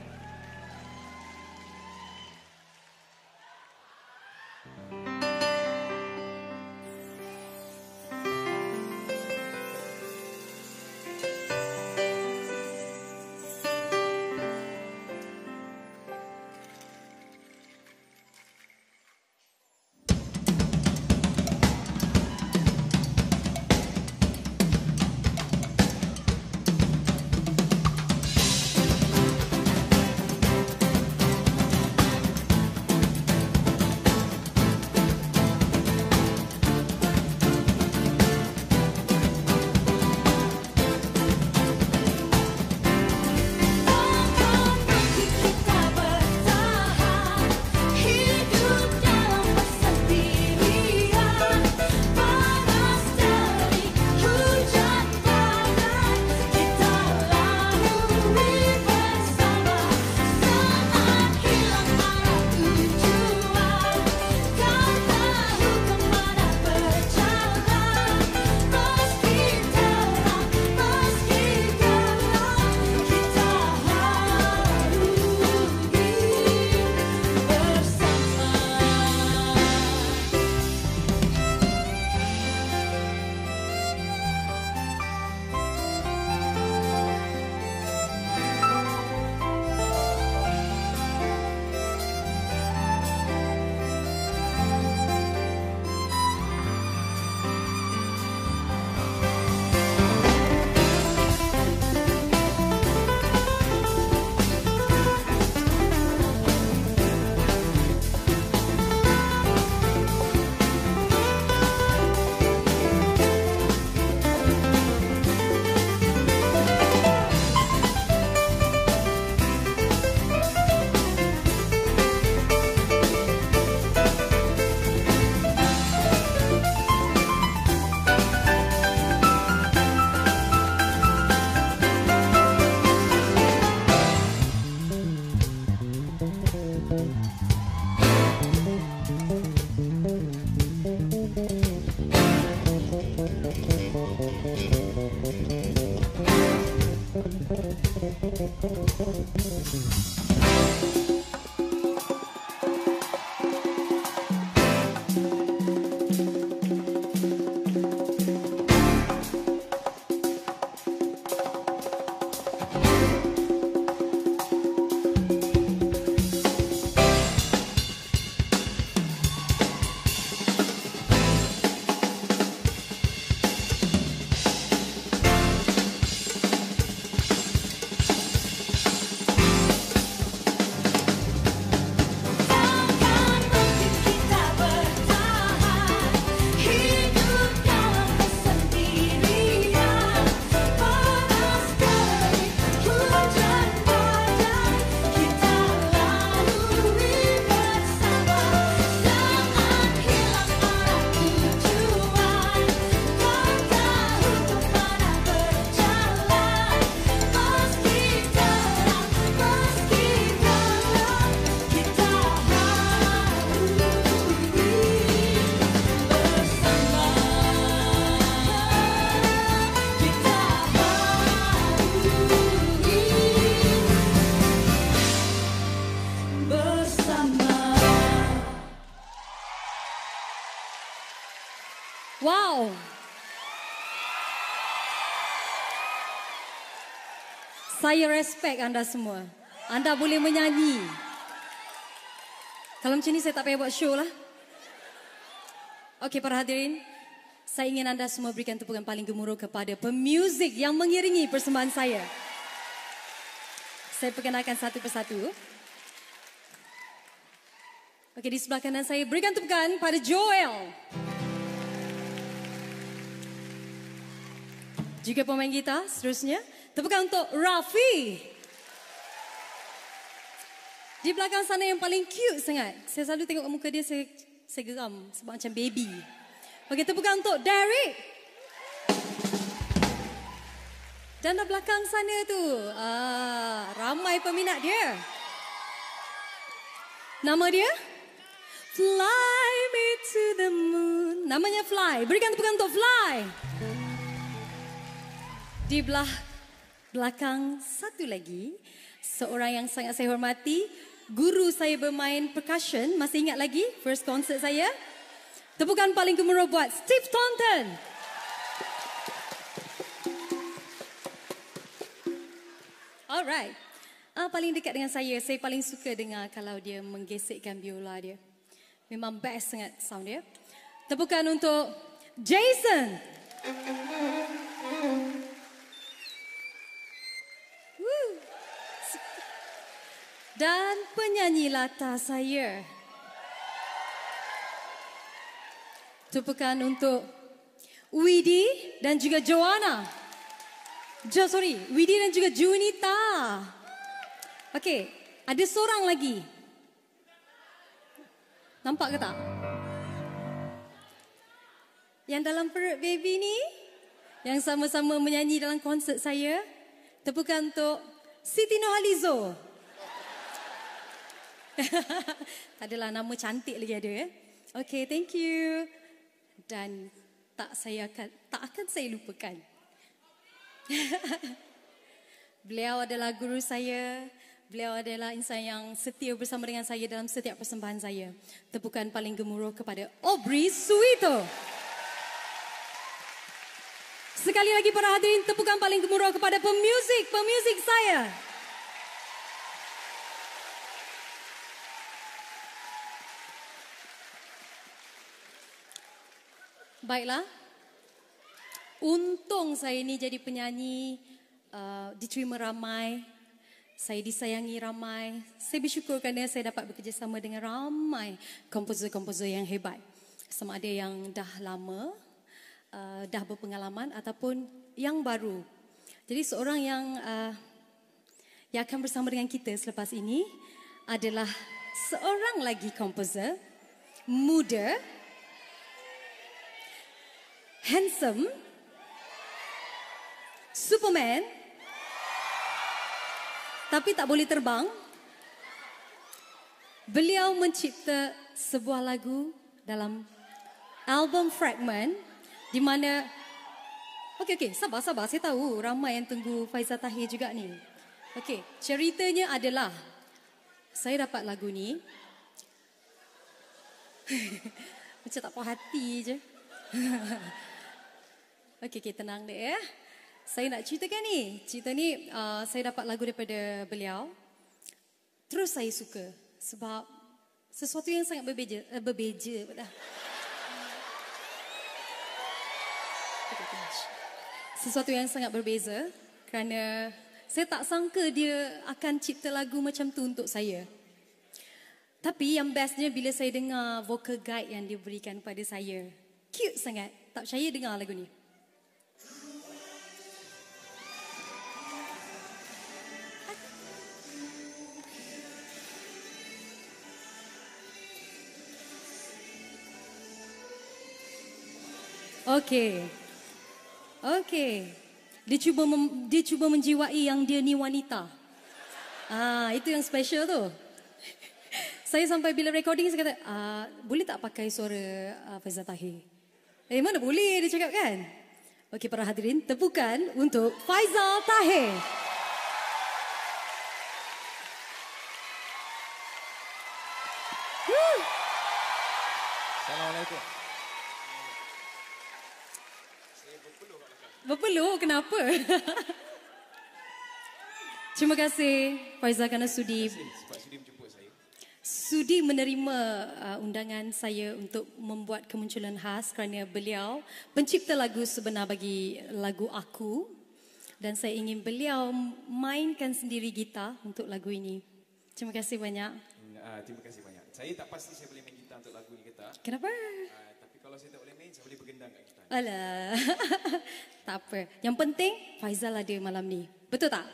S3: Wow. Saya respect anda semua. Anda boleh menyanyi. Kalau macam ni saya tak payah buat show lah. Okey para hadirin. Saya ingin anda semua berikan tepukan paling gemuruh kepada pemuzik yang mengiringi persembahan saya. Saya perkenalkan satu persatu. Okey, di sebelah kanan saya berikan tepukan pada Joel. Juga pemain gitar seterusnya. Tepukan untuk Rafi. Di belakang sana yang paling cute sangat. Saya selalu tengok muka dia, saya geram sebab macam baby. Okey, tepukan untuk Derek. Dan di belakang sana tu, ramai peminat dia. Nama dia? Fly me to the moon. Namanya Fly. Berikan tepukan untuk Fly. Di belakang satu lagi, seorang yang sangat saya hormati, guru saya bermain percussion. Masih ingat lagi first concert saya? Tepukan paling gemuruh buat Steve Thornton. Alright. Paling dekat dengan saya paling suka dengar kalau dia menggesekkan biola dia. Memang best sangat sound dia. Tepukan untuk Jason. Woo. Dan penyanyi latar saya. Tepukan untuk Widi dan juga Joanna. Widi dan juga Junita. Okey, ada seorang lagi. Nampak ke tak? Yang dalam perut baby ni, yang sama-sama menyanyi dalam konsert saya. Tepukan untuk Siti Nurhaliza. Adalah nama cantik lagi ada ya. Okey, thank you. Dan tak akan saya lupakan. Beliau adalah guru saya. Beliau adalah insan yang setia bersama dengan saya dalam setiap persembahan saya. Tepukan paling gemuruh kepada Aubrey Suito. Sekali lagi para hadirin, tepukan paling gemuruh kepada pemuzik saya. Baiklah. Untung saya ni jadi penyanyi, diterima ramai. Saya disayangi ramai. Saya bersyukur kerana saya dapat bekerjasama dengan ramai komposer-komposer yang hebat. Sama ada yang dah lama, dah berpengalaman ataupun yang baru. Jadi seorang yang akan bersama dengan kita selepas ini adalah seorang lagi komposer muda, handsome, Superman, tapi tak boleh terbang. Beliau mencipta sebuah lagu dalam album Fragment di mana okey, sabar. Saya tahu ramai yang tunggu Faizal Tahir juga ni. Okey, ceritanya adalah saya dapat lagu ni. Macam tak puas hati je. Okey, tenang dek ya. Saya nak ceritakan ni. Cerita ni saya dapat lagu daripada beliau. Terus saya suka sebab sesuatu yang sangat berbeza. Sesuatu yang sangat berbeza kerana saya tak sangka dia akan cipta lagu macam tu untuk saya. Tapi yang bestnya bila saya dengar vocal guide yang dia berikan pada saya. Cute sangat. Tak percaya dengar lagu ni. Okey. Dia cuba menjiwai yang dia ni wanita. Itu yang special tu. Saya sampai bila recording saya kata, boleh tak pakai suara Faizal Tahir? Mana boleh dia cakap kan? Okey para hadirin, tepukan untuk Faizal Tahir.
S4: Assalamualaikum.
S2: Berpeluk, kenapa? Terima kasih Faizal kerana sudi menerima undangan saya untuk membuat kemunculan khas kerana beliau pencipta lagu sebenar bagi lagu Aku dan saya ingin beliau mainkan sendiri gitar untuk lagu ini. Terima kasih banyak.
S4: Terima kasih banyak. Saya tak pasti saya boleh main gitar untuk lagu ni kata.
S2: Kenapa?
S4: Tapi kalau saya tak boleh main, saya boleh bergendang kat gitar.
S2: Alah. Tak apa. Yang penting Faizal ada malam ni. Betul tak?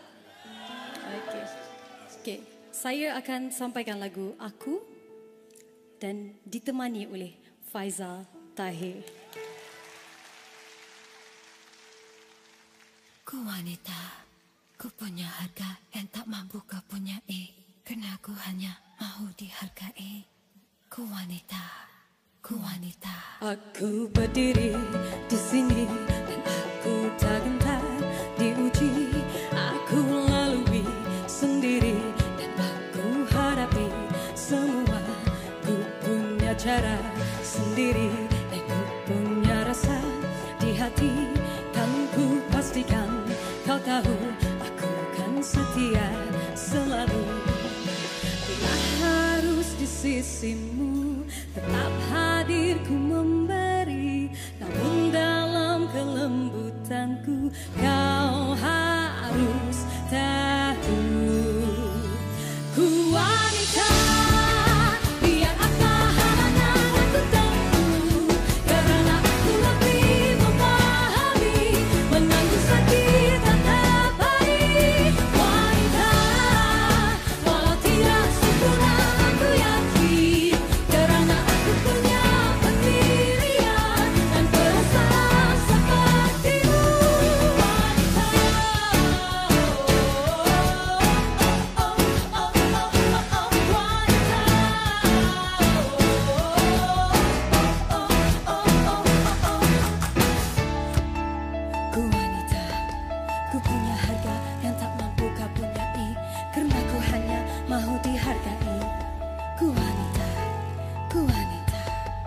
S2: Okey. Saya akan sampaikan lagu Aku dan ditemani oleh Faizal Tahir.
S5: Ku wanita, ku punya harga yang tak mampu kau punyai, kerana ku hanya mahu dihargai. Ku wanita, ku wanita.
S2: Aku berdiri di sini dan aku tak gentar diuji. Aku lalui sendiri dan aku hadapi semua. Ku punya cara sendiri dan ku punya rasa di hati. Kan ku pastikan kau tahu aku kan setia selalu. Bila harus di sisimu tetap hadir ku memberi, namun dalam kelembutanku kau harus tahu. Ku wanita, biar apa halangan aku tempuh, kerana aku lebih memahami menanggung sakit tetap baik. Wanita, walau tidak sempurna aku yakin, kerana aku punya pendirian dan perasaan sepertimu. Wanita, ku wanita, ku punya harga yang tak mampu kau punyai, kerana ku hanya mahu dihargai. Ku wanita, ku wanita,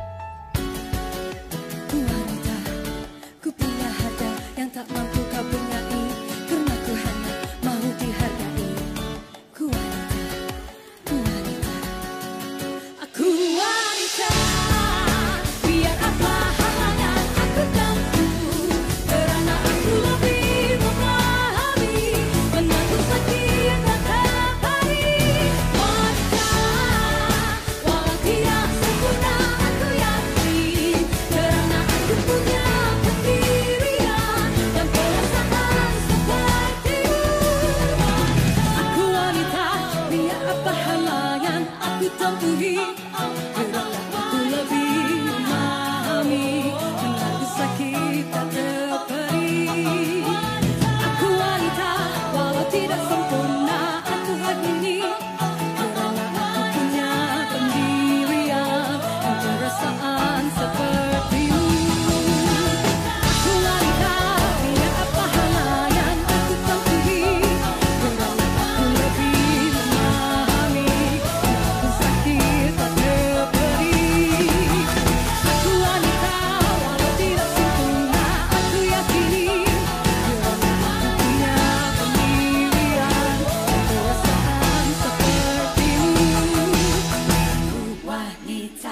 S2: ku wanita, ku punya harga yang tak mampu kau punyai, kerana ku hanya mahu dihargai. Ku wanita, ku wanita, aku wanita, biar apa halangan aku tempuh, kerana aku lebih memahami menanggung sakit tetap baik. Wanita, walau tidak sempurna aku yakin, kerana aku punya pendirian dan perasaan sepertimu. Aku wanita, biar apa halangan aku tempuhi, kerana aku lebih memahami menanggung sakit tak terperi. Aku wanita, walau tidak sempurna aku yakini, kerana aku punya pendirian dan perasaan sepertimu. Aku wanita, biar apa halangan aku tempuhi, kerana aku lebih memahami menanggung sakit tak terperi. Aku wanita, walau tidak sempurna aku yakini, kerana aku punya pendirian dan perasaan sepertimu. Ku wanita.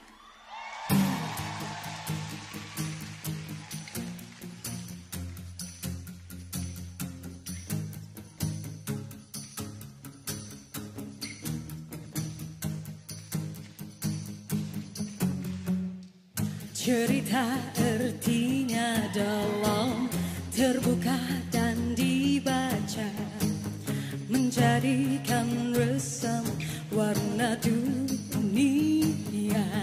S2: Cerita artinya dalam, terbuka dan dibaca, menjadikan resam warna dunia.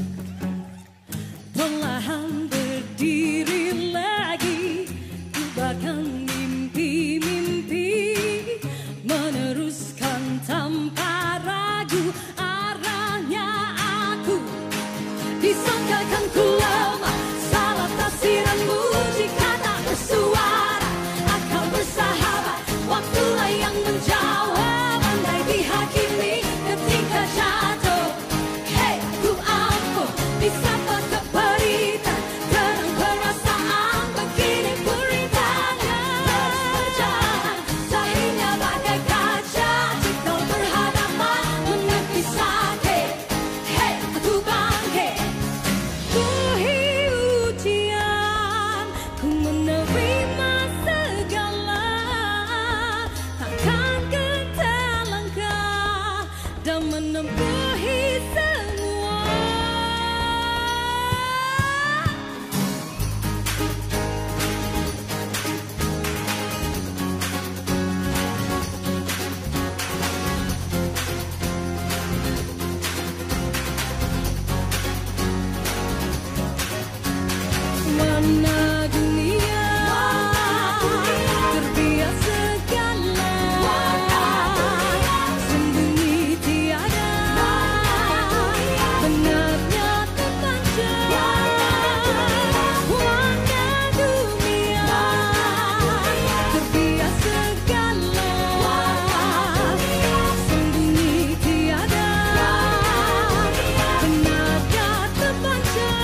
S2: Perlahan berdiri lagi, bahkan mimpi-mimpi, meneruskan tanpa ragu arahnya aku. Disangkakan ku lemah, salah tafsiranmu jika tak bersuara. Akal bersahabat, waktulah yang menjawab. Andai dihakimi ketika jatuh, hey ku ampuh, disapa keperitan, terang perasaan begini pun
S3: melebihi semua. Warna dunia terbiasa segala, sembunyi tiada, benarnya terpanjang. Warna dunia terbiasa segala, sembunyi tiada, benarnya terpanjang.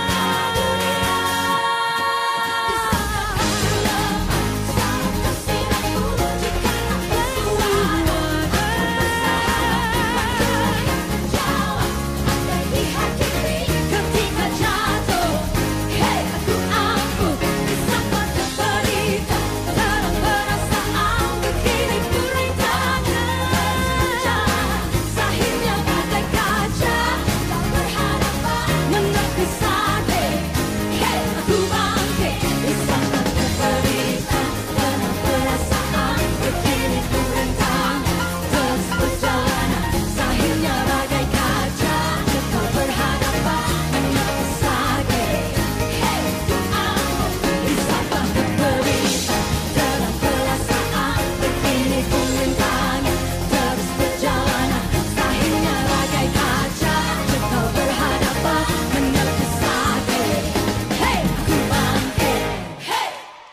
S3: Ketika jatuh, hey aku ampuh, sampai terberita dalam perasaan begini ku rintangan. Sahihnya bagai kaca tak berhadapan menepis hati, hey aku bangkit, sampai terberita dalam perasaan begini ku rintangan. Terus berjalan, sahihnya bagai kaca tak berhadapan menepis hati, hey aku ampuh, sampai terberita dalam perasaan begini ku rintangan. Terus berjalan, sahihnya bagai kaca tak berhadapan menepis hati, hey aku bangkit, hey.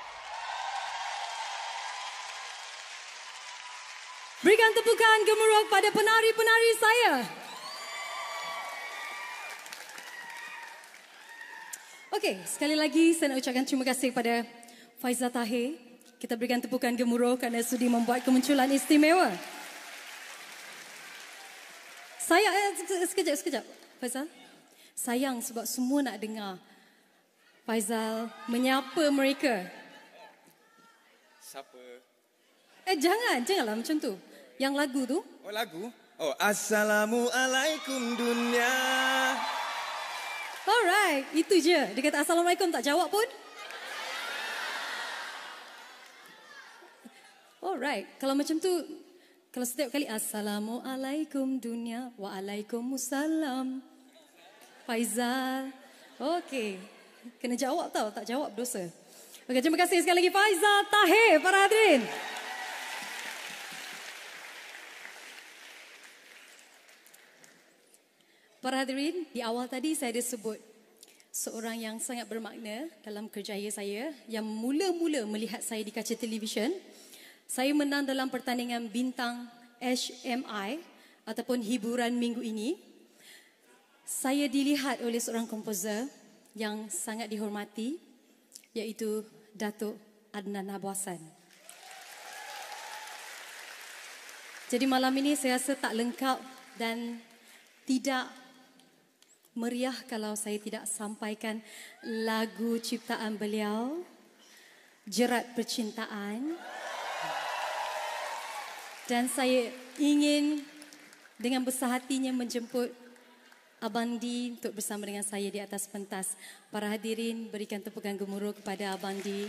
S3: Berikan tepukan gemuruh pada penari-penari saya. Okey, sekali lagi saya nak ucapkan terima kasih kepada Faizal Tahir. Kita berikan tepukan gemuruh kerana sudi membuat kemunculan istimewa. Saya sekejap Faizal. Sayang sebab semua nak dengar Faizal menyapa mereka.
S4: Siapa?
S3: Janganlah macam tu. Yang lagu tu.
S4: Oh, lagu? Oh, Assalamualaikum dunia.
S3: Alright, itu je. Dia kata Assalamualaikum tak jawab pun. Alright, kalau macam tu, kalau setiap kali Assalamualaikum dunia, Waalaikumsalam. Faizal. Okey. Kena jawab tau, tak jawab dosa. Okey, terima kasih sekali lagi Faizal Tahir, para hadirin. Para hadirin, di awal tadi saya ada sebut seorang yang sangat bermakna dalam kerjaya saya yang mula-mula melihat saya di kaca televisyen. Saya menang dalam pertandingan bintang HMI ataupun hiburan minggu ini. Saya dilihat oleh seorang komposer yang sangat dihormati iaitu Datuk Adnan Abuasan. Jadi malam ini saya rasa tak lengkap dan tidak meriah kalau saya tidak sampaikan lagu ciptaan beliau, Jerat Percintaan. Dan saya ingin dengan besar hatinya menjemput Abang Di untuk bersama dengan saya di atas pentas. Para hadirin berikan tepukan gemuruh kepada Abang Di.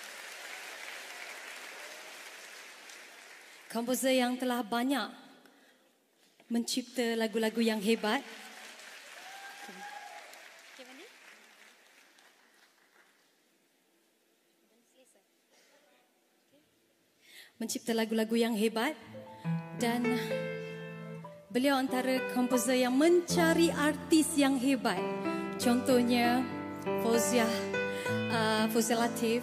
S3: Komposer yang telah banyak mencipta lagu-lagu yang hebat. Mencipta lagu-lagu yang hebat dan beliau antara komposer yang mencari artis yang hebat. Contohnya Fauzia Latif,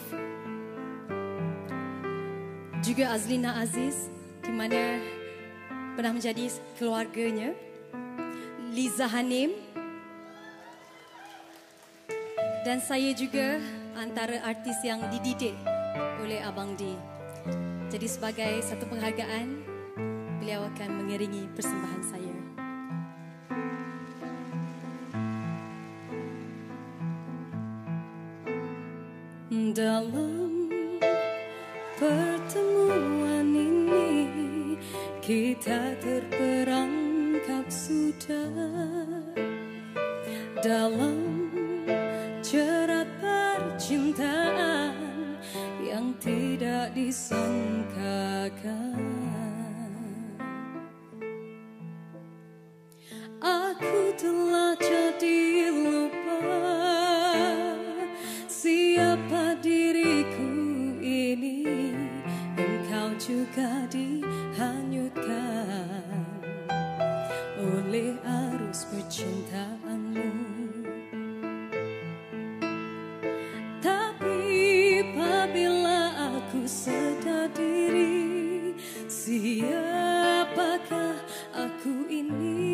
S3: juga Azlina Aziz di mana pernah menjadi keluarganya, Liza Hanim, dan saya juga antara artis yang dididik oleh Abang Di. Jadi sebagai satu penghargaan, beliau akan mengiringi persembahan saya. Dalam pertemuan ini kita terperangkap cakap sudah dalam jerat percintaan yang tidak disangkakan. Aku telah jadi lupa siapa diriku ini. Engkau juga dihanyutkan oleh arus percintaanmu. Tapi apabila aku sadar diri, siapakah aku ini?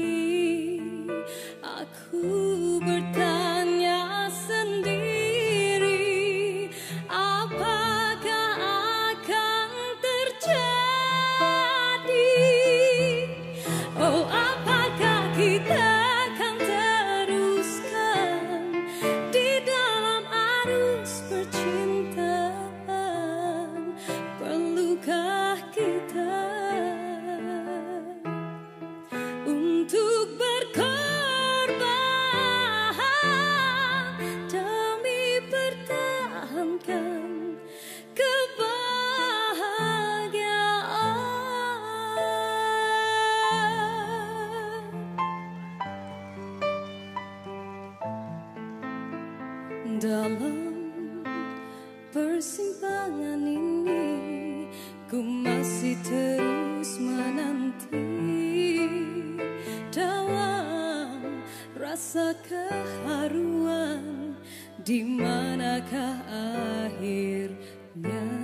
S3: Aku bertanya sendiri, apakah akan terjadi? Oh, apakah kita akan teruskan di dalam arus percintaan? Perlukah kita untuk berkorban demi pertahankan kebahagiaan? Dalam persimpangan ini ku masih terus menanti dalam rasa keharuan, di manakah akhirnya?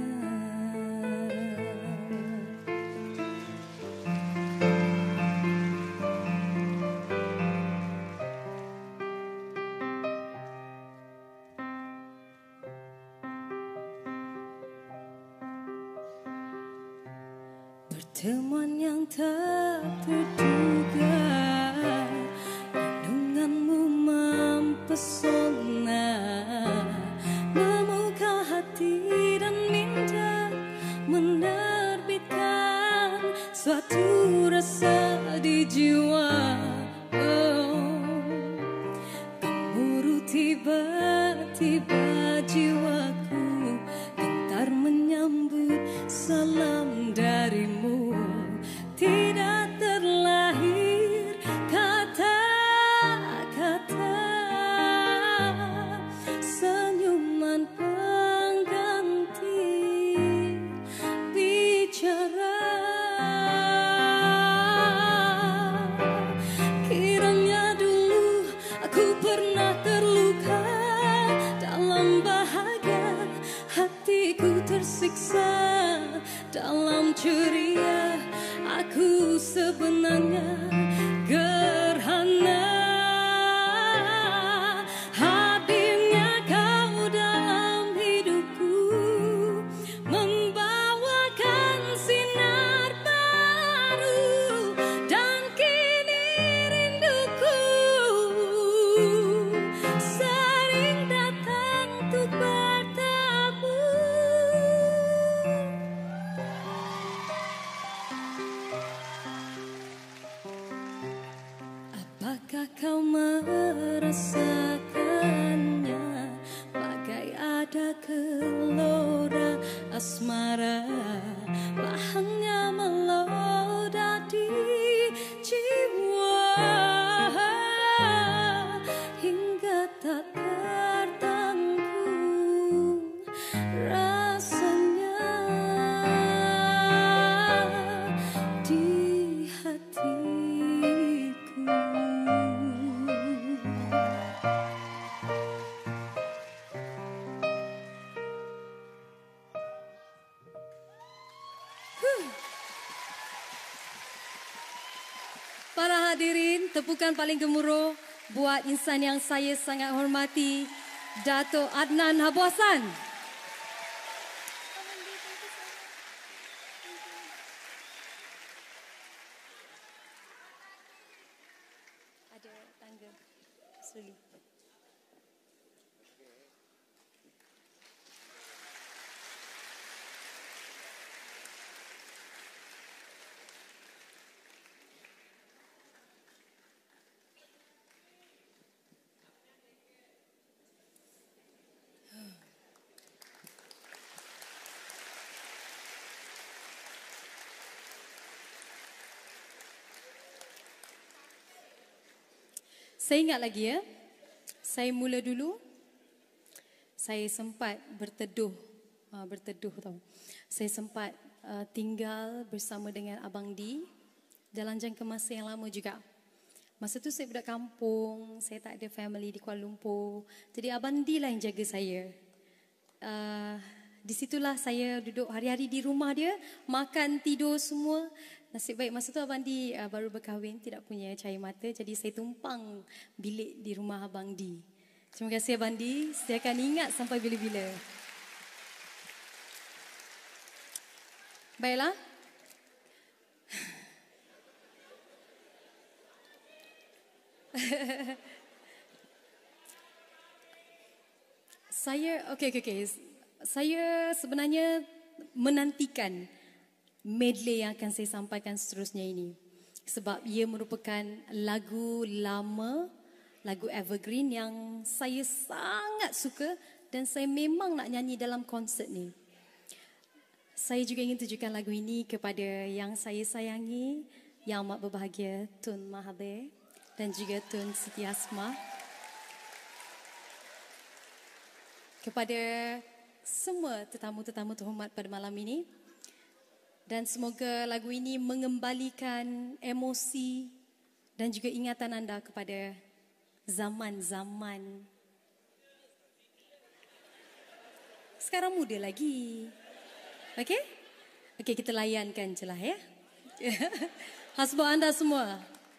S3: Pertemuan yang tak terduga, lindunganmu mempesona, membuka hati dan minda menerbitkan suatu rasa di jiwa. Oh, gemuruh tiba-tiba jiwaku gentar menyambut salam darimu. Tidak terlahir kata-kata, senyuman pengganti bicara. Kiranya dulu aku pernah terluka dalam bahagia, hatiku tersiksa dalam ceria. Aku sebenarnya gerhana, hadirnya kau dalam hidupku membawakan sinar baru, dan kini rinduku sering datang untuk bertemu. Apakah kau merasakannya, bagai ada gelora asmara, bahannya meloda di jiwa, hingga tak tertanggung rasanya di hatiku. Para hadirin, tepukan paling gemuruh buat insan yang saya sangat hormati, Dato' Adnan Habuasan. Ada tangga. Slowly.
S2: Saya ingat lagi ya, saya mula dulu, saya sempat berteduh tau. Saya sempat tinggal bersama dengan Abang D dalam jangka masa yang lama juga. Masa tu saya budak kampung, saya tak ada family di Kuala Lumpur. Jadi Abang D lah yang jaga saya. Di situlah saya duduk hari-hari di rumah dia, makan, tidur semua. Nasib baik masa tu Abang D baru berkahwin, tidak punya cahaya mata. Jadi saya tumpang bilik di rumah Abang D. Terima kasih Abang D, saya akan ingat sampai bila-bila. Baiklah. Saya sebenarnya menantikan medley yang akan saya sampaikan seterusnya ini. Sebab ia merupakan lagu lama, lagu evergreen yang saya sangat suka dan saya memang nak nyanyi dalam konsert ni. Saya juga ingin tunjukkan lagu ini kepada yang saya sayangi, yang amat berbahagia, Tun Mahathir dan juga Tun Siti Hasmah. Kepada semua tetamu-tetamu terhormat pada malam ini. Dan semoga lagu ini mengembalikan emosi dan juga ingatan anda kepada zaman-zaman. Sekarang muda lagi. Okey? Okey, kita layankan je lah ya. Hasbah anda semua.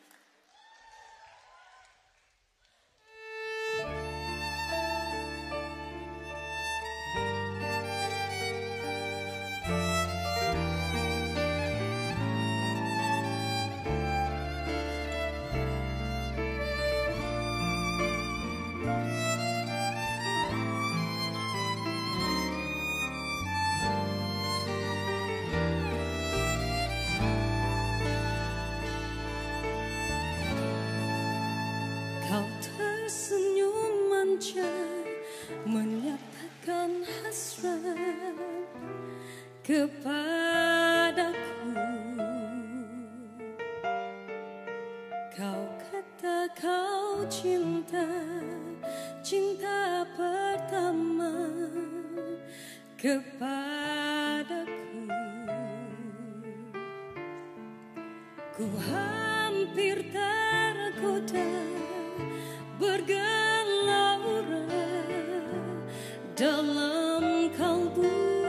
S3: Kau tersenyum manja menyatakan hasrat kepadaku. Kau kata kau cinta, cinta pertama kepadaku. Ku hampir tergoda bergelora dalam kalbu.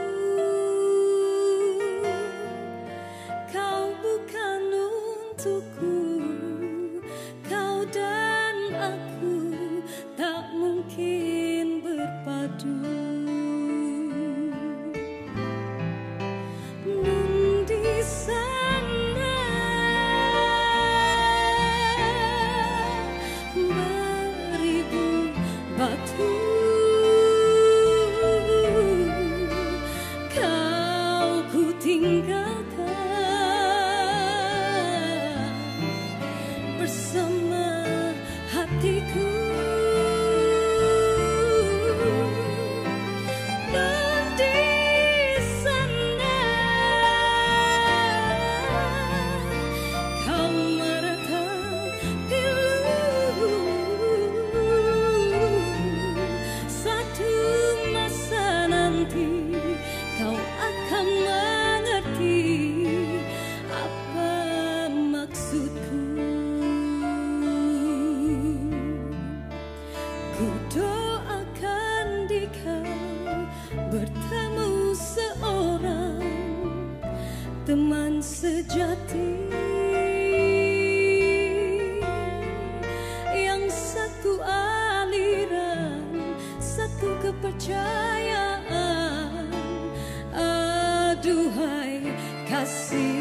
S3: Kau bukan untukku, kau dan aku tak mungkin berpadu. Di sana batu kau ku tinggalkan bersama hatiku. Dan di sana kau meratap pilu. Satu masa nanti kau akan mengerti apa maksudku. Ku doakan di kau bertemu seorang teman sejati yang satu aliran, satu kepercayaan. Aduhai kasih.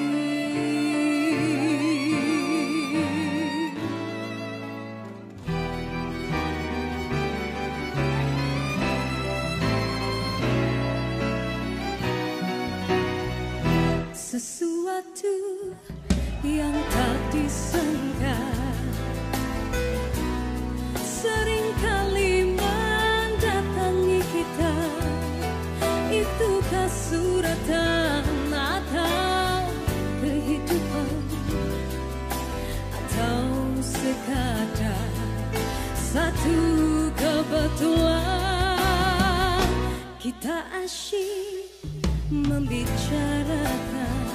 S3: Sesuatu yang tak disangka seringkali mendatangi kita. Itukah suratan atau kehidupan, atau sekadar asyik membicarakan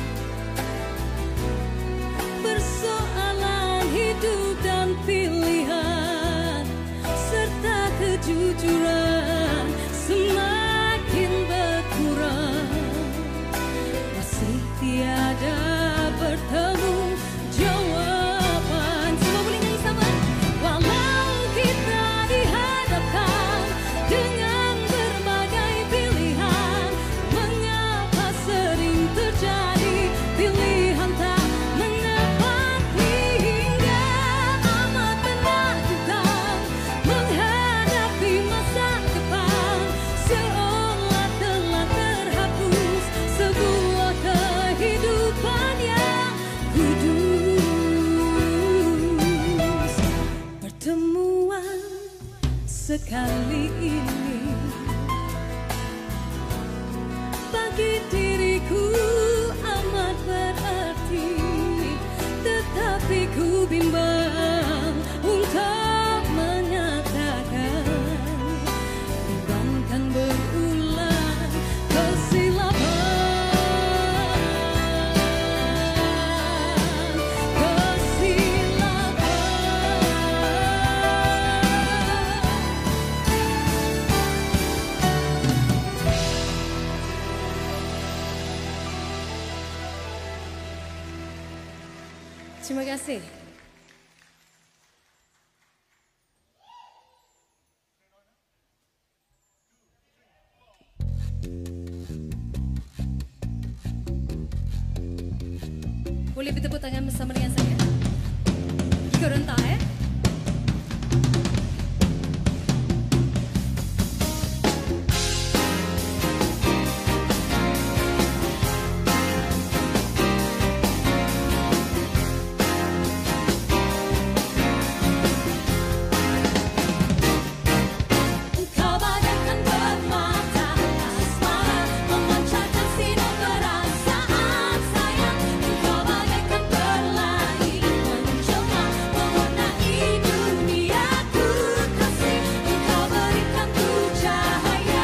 S3: persoalan hidup dan pilihan serta kejujuran semakin berkurang, masih tiada bertemu jawaban. Semua boleh nyanyi sama? Walau kita dihadapkan dengan berbagai pilihan, mengapa sering terjadi pilihan tak menepati hingga amat menakutkan menghadapi masa depan, seolah telah terhapus sebuah kehidupan yang kudus. Pertemuan sekali ini bagi diriku amat berarti, tetapi ku bimbang untuk menyatakan, bimbangkan berulang kesilapan. Terima kasih. Boleh bertepuk tangan bersama dengan saya? Ikut rentak ya. Engkau bagaikan permata asmara memancarkan sinar perasaan sayang. Engkau bagaikan pelangi menjelma mewarnai duniaku kasih. Engkau berikan ku cahaya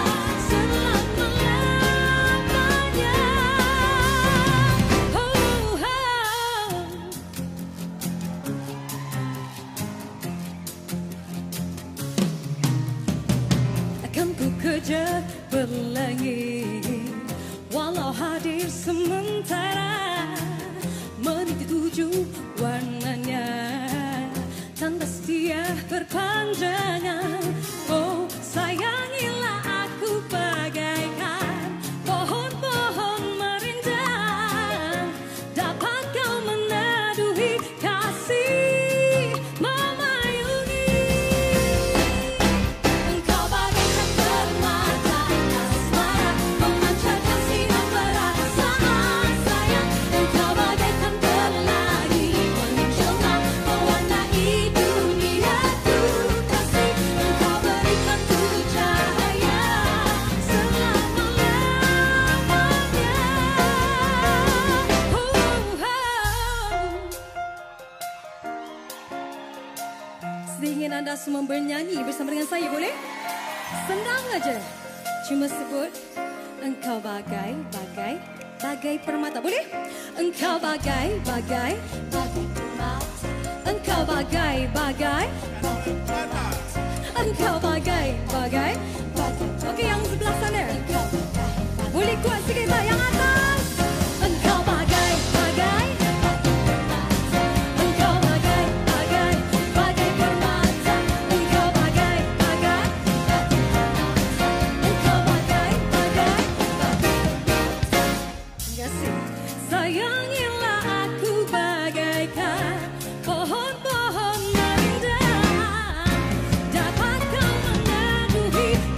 S3: selama-lamanya. Akan ku kejar pelangi walau hadir sementara, meniti tuju warnanya, tanda setia berpanjangan. Oh sayangilah aku bagaikan pohon-pohon merinjang, dapat kau meneduhi kasih memayungi. Engkau bagaikan permata asmara memancarkan sinar perasaan sayang. Engkau bagaikan pelangi menjelma mewarnai duniaku kasih. Engkau berikan ku cahaya selama-lamanya. Saya ingin anda semua bernyanyi bersama dengan saya, boleh? Senang aja. Cuma sebut engkau bagai permata, boleh? Engkau bagai permata. Engkau bagai engkau bagai Okey, yang sebelah sana. Boleh kuat sikit tak yang atas? Engkau bagai engkau bagai permata. Engkau bagai engkau bagai. Terima kasih. Sayangilah aku bagaikan pohon-pohon merinjang, dapat kau meneduhi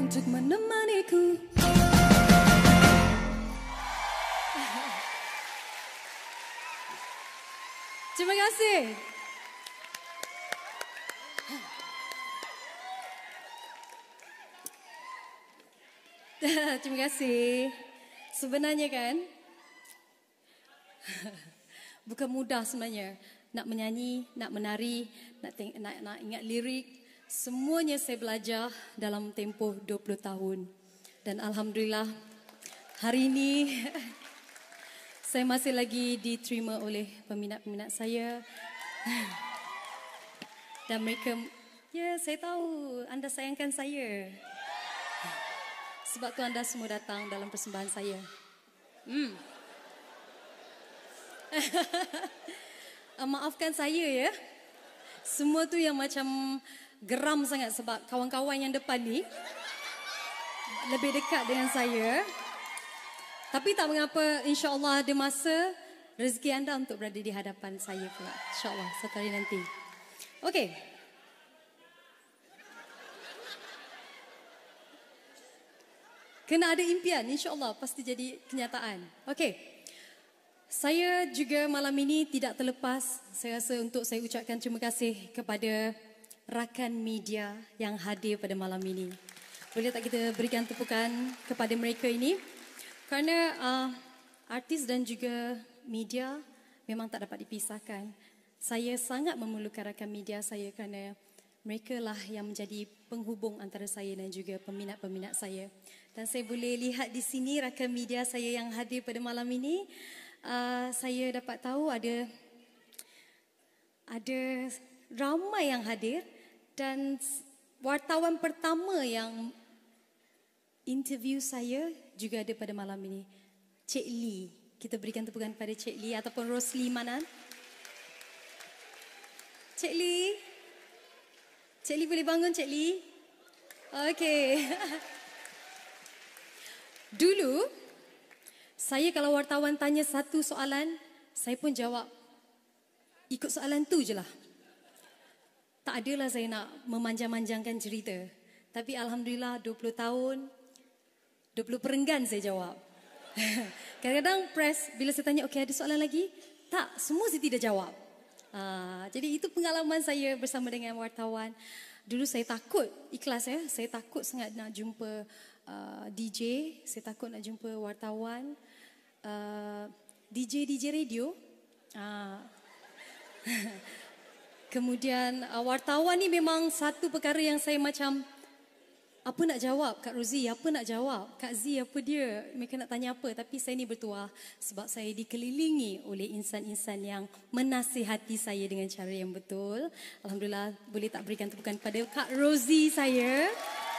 S2: untuk menemaniku. Terima kasih. Terima kasih. Sebenarnya kan, bukan mudah sebenarnya nak menyanyi, nak menari, nak ingat lirik. Semuanya saya belajar dalam tempoh 20 tahun. Dan Alhamdulillah, hari ini saya masih lagi diterima oleh peminat-peminat saya. Dan mereka, ya saya tahu anda sayangkan saya. Sebab tu anda semua datang dalam persembahan saya. Maafkan saya ya. Semua tu yang macam geram sangat sebab kawan-kawan yang depan ni lebih dekat dengan saya. Tapi tak mengapa, insya-Allah ada masa rezeki anda untuk berada di hadapan saya pula. Insya-Allah satu hari nanti. Okey. Kena ada impian, insya-Allah pasti jadi kenyataan. Okey. Saya juga malam ini tidak terlepas, saya rasa untuk saya ucapkan terima kasih kepada rakan media yang hadir pada malam ini. Boleh tak kita berikan tepukan kepada mereka ini? Kerana artis dan juga media memang tak dapat dipisahkan. Saya sangat memerlukan rakan media saya kerana mereka lah yang menjadi penghubung antara saya dan juga peminat-peminat saya. Dan saya boleh lihat di sini rakan media saya yang hadir pada malam ini. Saya dapat tahu ada ramai yang hadir dan wartawan pertama yang interview saya juga ada pada malam ini. Cik Lee. Kita berikan tepukan pada Cik Lee ataupun Rosli Manan. Cik Lee. Cik Lee boleh bangun Cik Lee? Okey. Dulu, saya kalau wartawan tanya satu soalan, saya pun jawab ikut soalan tu je lah. Tak adalah saya nak memanjang-manjangkan cerita. Tapi Alhamdulillah 20 tahun, 20 perenggan saya jawab. Kadang-kadang press, bila saya tanya, okey ada soalan lagi? Tak, semua saya tidak jawab. Jadi itu pengalaman saya bersama dengan wartawan. Dulu saya takut, ikhlas ya, saya takut sangat nak jumpa DJ, saya takut nak jumpa wartawan, DJ radio. Kemudian wartawan ni memang satu perkara yang saya macam apa nak jawab Kak Rozi, apa nak jawab Kak Z, apa dia, mereka nak tanya apa. Tapi saya ni bertuah sebab saya dikelilingi oleh insan-insan yang menasihati saya dengan cara yang betul. Alhamdulillah, boleh tak berikan tepukan pada Kak Rozi saya.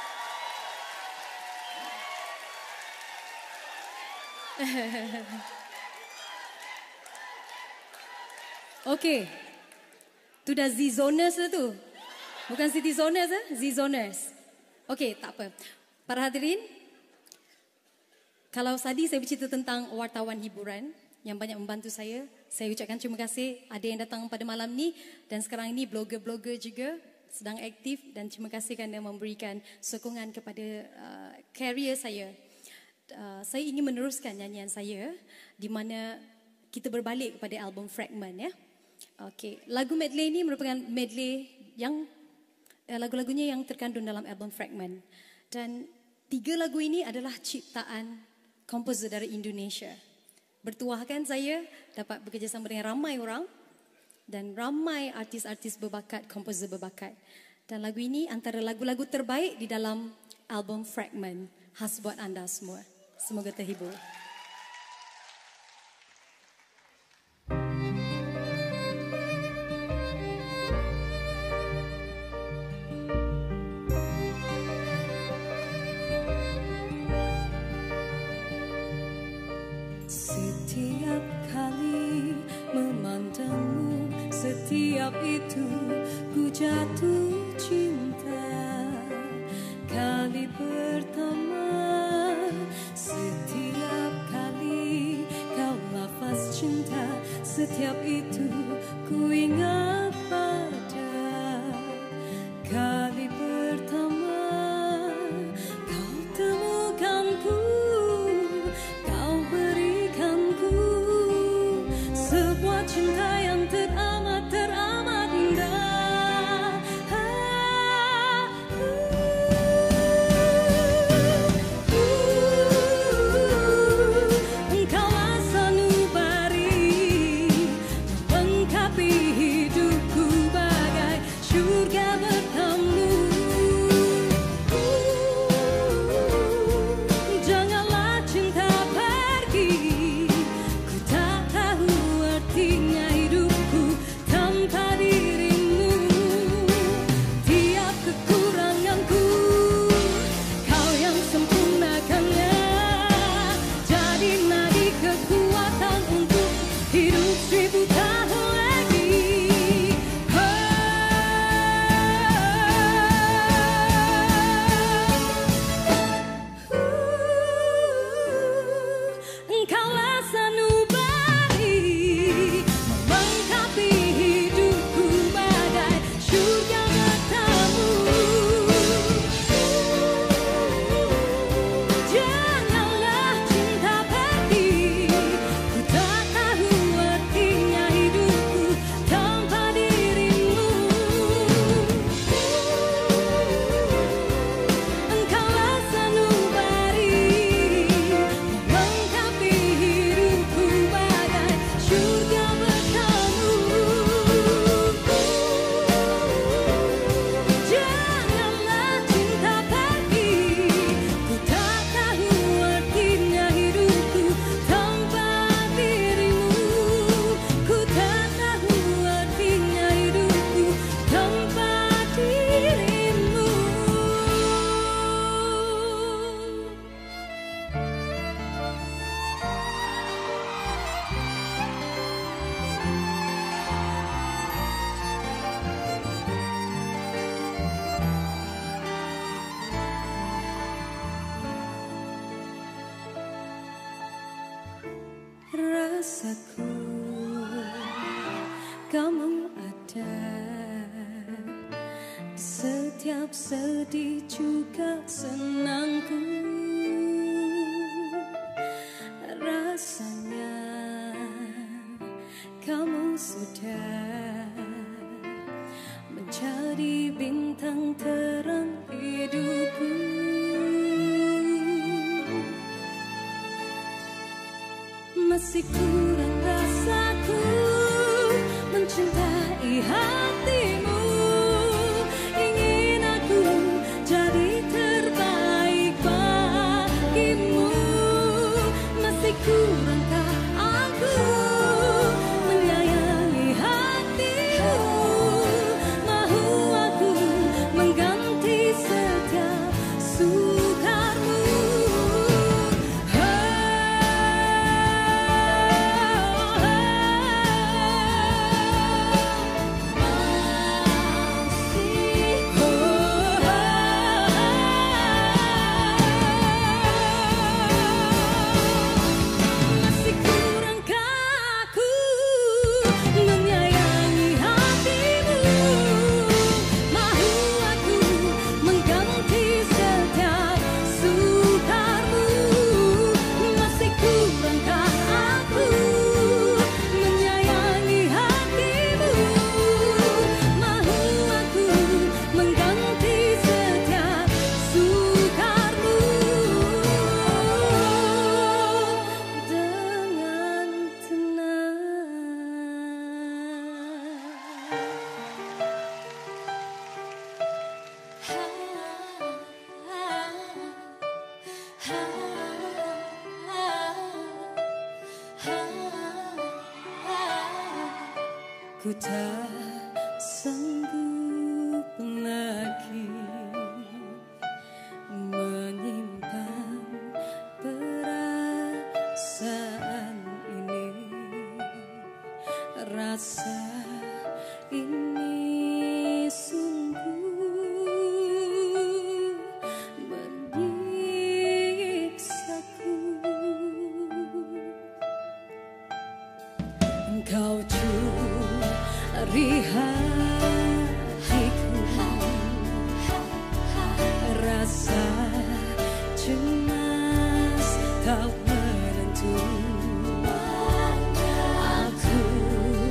S2: Okey. Tu dah Z-Zoners dah tu. Bukan City Zoners Z-Zoners. Okey, tak apa. Para hadirin, kalau tadi saya bercerita tentang wartawan hiburan yang banyak membantu saya ucapkan terima kasih ada yang datang pada malam ni dan sekarang ini blogger-blogger juga sedang aktif dan terima kasih kerana memberikan sokongan kepada karier saya. Saya ingin meneruskan nyanyian saya di mana kita berbalik kepada album Fragment ya. Okey, lagu medley ini merupakan medley yang lagu-lagunya yang terkandung dalam album Fragment. Dan 3 lagu ini adalah ciptaan komposer dari Indonesia. Bertuahkan saya dapat bekerjasama dengan ramai orang dan ramai artis-artis berbakat, komposer berbakat. Dan lagu ini antara lagu-lagu terbaik di dalam album Fragment. Khas buat anda semua. Semoga terhibur.
S3: Setiap kali memandangmu, setiap itu ku jatuh cinta. Kali pertama, setiap kali kau lafaz cinta, setiap itu ku ingat pada kali pertama. Kau cinta yang teramat indah. Engkaulah sanubari melengkapi hidupku bagai surga bertemu. Janganlah cinta pergi, ku tak tahu artinya hidupku tanpa dirimu. Tiap kekuranganku, kau yang sempurnakannya, jadi nadi kekuatan untuk hidup 1000 tahun lagi. Engkaulah sanubari melengkapi hidupku bagai surga bertemu. Janganlah cinta pergi, ku tak tahu artinya hidupku tanpa dirimu. Engkaulah sanubari melengkapi hidupku bagai surga bertemu. Janganlah cinta pergi, ku tak tahu artinya hidupku tanpa dirimu. Ku tak tahu artinya hidupku tanpa dirimu. Rasaku kamu ada di setiap sedih juga senangku. Rasanya kamu sudah menjadi bintang terang hidupku. Masih kurang rasaku mencintai hatimu. Ingin aku jadi terbaik bagimu. Masih kurangkah aku menyayangi hatimu. Mahu aku mengganti setiap sukarmu. Masih kurangkah aku menyayangi hatimu. Mahu aku mengganti setiap sukarmu. Masih kurangkah aku menyayangi hatimu. Mahu aku mengganti setiap sukarmu dengan tenang. Ku tak sanggup lagi menyimpan perasaan ini. Rasa ini sungguh menyiksaku. Engkau curi hatiku, rasa cemas tak menentu. Aku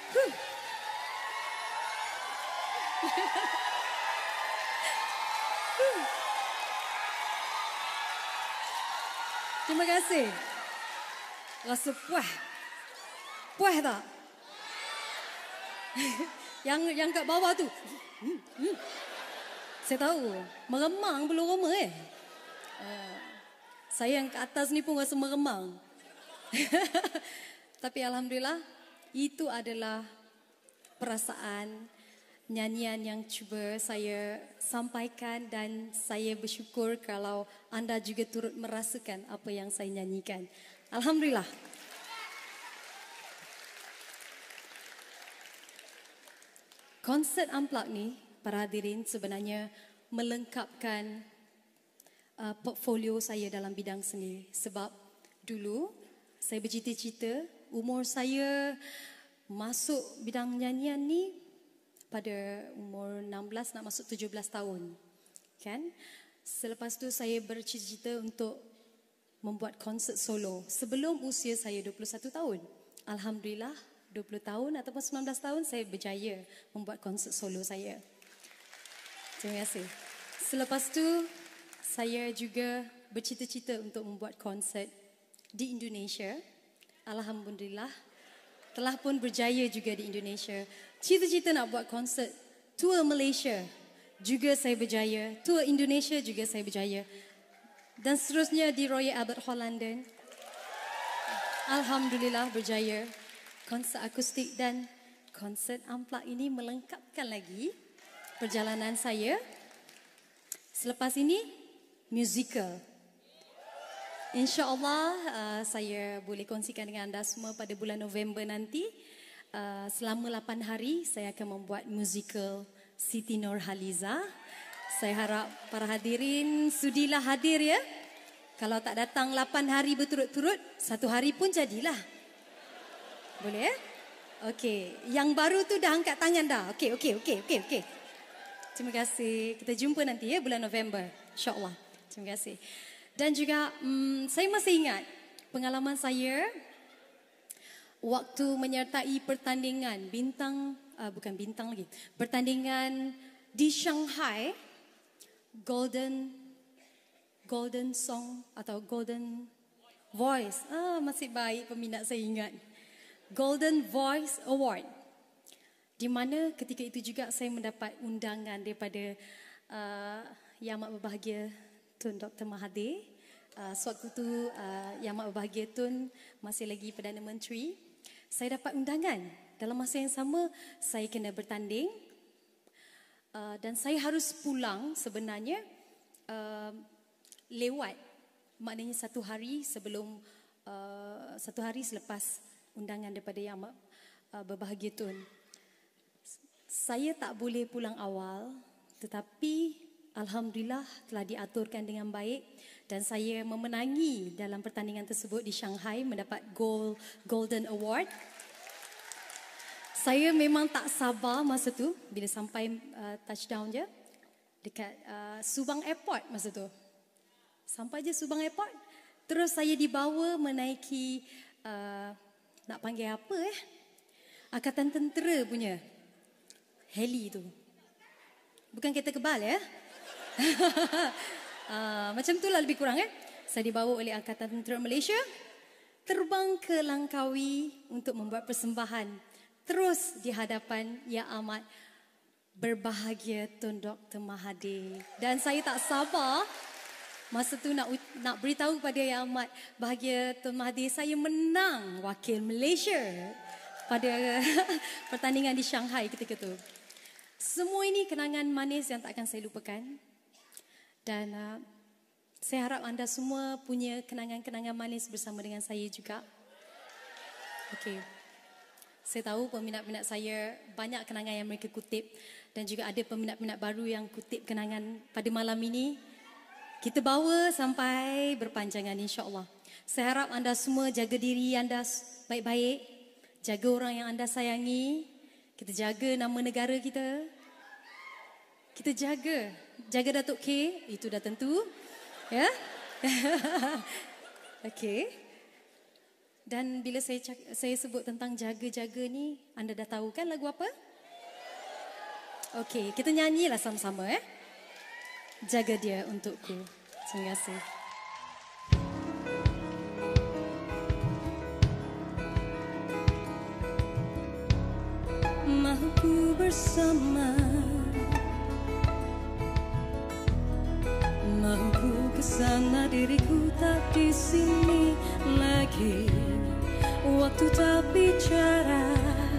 S2: Terima kasih. Rasa puas. Puas tak? yang kat bawah tu. Saya tahu. Meremang belum roma saya yang kat atas ni pun rasa meremang. Tapi Alhamdulillah, itu adalah perasaan nyanyian yang cuba saya sampaikan dan saya bersyukur kalau anda juga turut merasakan apa yang saya nyanyikan. Alhamdulillah. Konsert Unplugged ni, para hadirin, sebenarnya melengkapkan portfolio saya dalam bidang seni. Sebab dulu saya bercita-cita, umur saya masuk bidang nyanyian ni pada umur 16 nak masuk 17 tahun. Kan? Selepas tu saya bercita-cita untuk membuat konsert solo sebelum usia saya 21 tahun. Alhamdulillah 20 tahun ataupun 19 tahun saya berjaya membuat konsert solo saya. Terima kasih. Selepas tu saya juga bercita-cita untuk membuat konsert di Indonesia. Alhamdulillah telah pun berjaya juga di Indonesia. Cita-cita nak buat konsert tour Malaysia juga saya berjaya. Tour Indonesia juga saya berjaya. Dan seterusnya di Royal Albert Hall London. Alhamdulillah berjaya. Konsert akustik dan konsert Unplugged ini melengkapkan lagi perjalanan saya. Selepas ini, musical. InsyaAllah saya boleh kongsikan dengan anda semua pada bulan November nanti. Selama 8 hari saya akan membuat musical Siti Nurhaliza. Saya harap para hadirin sudilah hadir ya. Kalau tak datang 8 hari berturut-turut, 1 hari pun jadilah. Boleh ya? Okey, yang baru tu dah angkat tangan dah. Okey. Terima kasih. Kita jumpa nanti ya bulan November. InsyaAllah. Terima kasih. Dan juga saya masih ingat pengalaman saya waktu menyertai pertandingan pertandingan di Shanghai Golden Song atau Golden Voice. Masih baik peminat saya ingat. Golden Voice Award. Di mana ketika itu juga saya mendapat undangan daripada Yang Amat Berbahagia Tun Dr. Mahathir. Sewaktu itu Yang Amat Berbahagia Tun masih lagi Perdana Menteri. Saya dapat undangan. Dalam masa yang sama saya kena bertanding. Dan saya harus pulang sebenarnya lewat. Maknanya 1 hari sebelum 1 hari selepas undangan daripada Yang Amat Berbahagia Tun. Saya tak boleh pulang awal, tetapi Alhamdulillah telah diaturkan dengan baik dan saya memenangi dalam pertandingan tersebut di Shanghai, mendapat Golden Award. Saya memang tak sabar masa tu bila sampai touchdown je dekat Subang Airport masa tu. Sampai je Subang Airport, terus saya dibawa menaiki nak panggil apa Angkatan Tentera punya heli tu. Bukan kereta kebal ya. Macam itulah lebih kurang Saya dibawa oleh Angkatan Tentera Malaysia terbang ke Langkawi untuk membuat persembahan terus di hadapan Yang Amat Berbahagia Tun Dr. Mahathir. Dan saya tak sabar masa tu nak beritahu pada Yang Amat Bahagia Tun Mahathir saya menang wakil Malaysia pada pertandingan di Shanghai ketika itu. Semua ini kenangan manis yang tak akan saya lupakan. Dan saya harap anda semua punya kenangan-kenangan manis bersama dengan saya juga. Okey. Saya tahu peminat-peminat saya banyak kenangan yang mereka kutip dan juga ada peminat-peminat baru yang kutip kenangan pada malam ini. Kita bawa sampai berpanjangan insya-Allah. Saya harap anda semua jaga diri anda baik-baik. Jaga orang yang anda sayangi. Kita jaga nama negara kita. Kita jaga Datuk K, itu dah tentu. Ya. Okey. Dan bila saya sebut tentang jaga-jaga ni, anda dah tahu kan lagu apa? Okey, kita nyanyilah sama-sama Jaga dia untukku. Terima kasih. Mahu ku bersama, mahu ku kesana, diriku tak di sini lagi. Waktu tak bicara,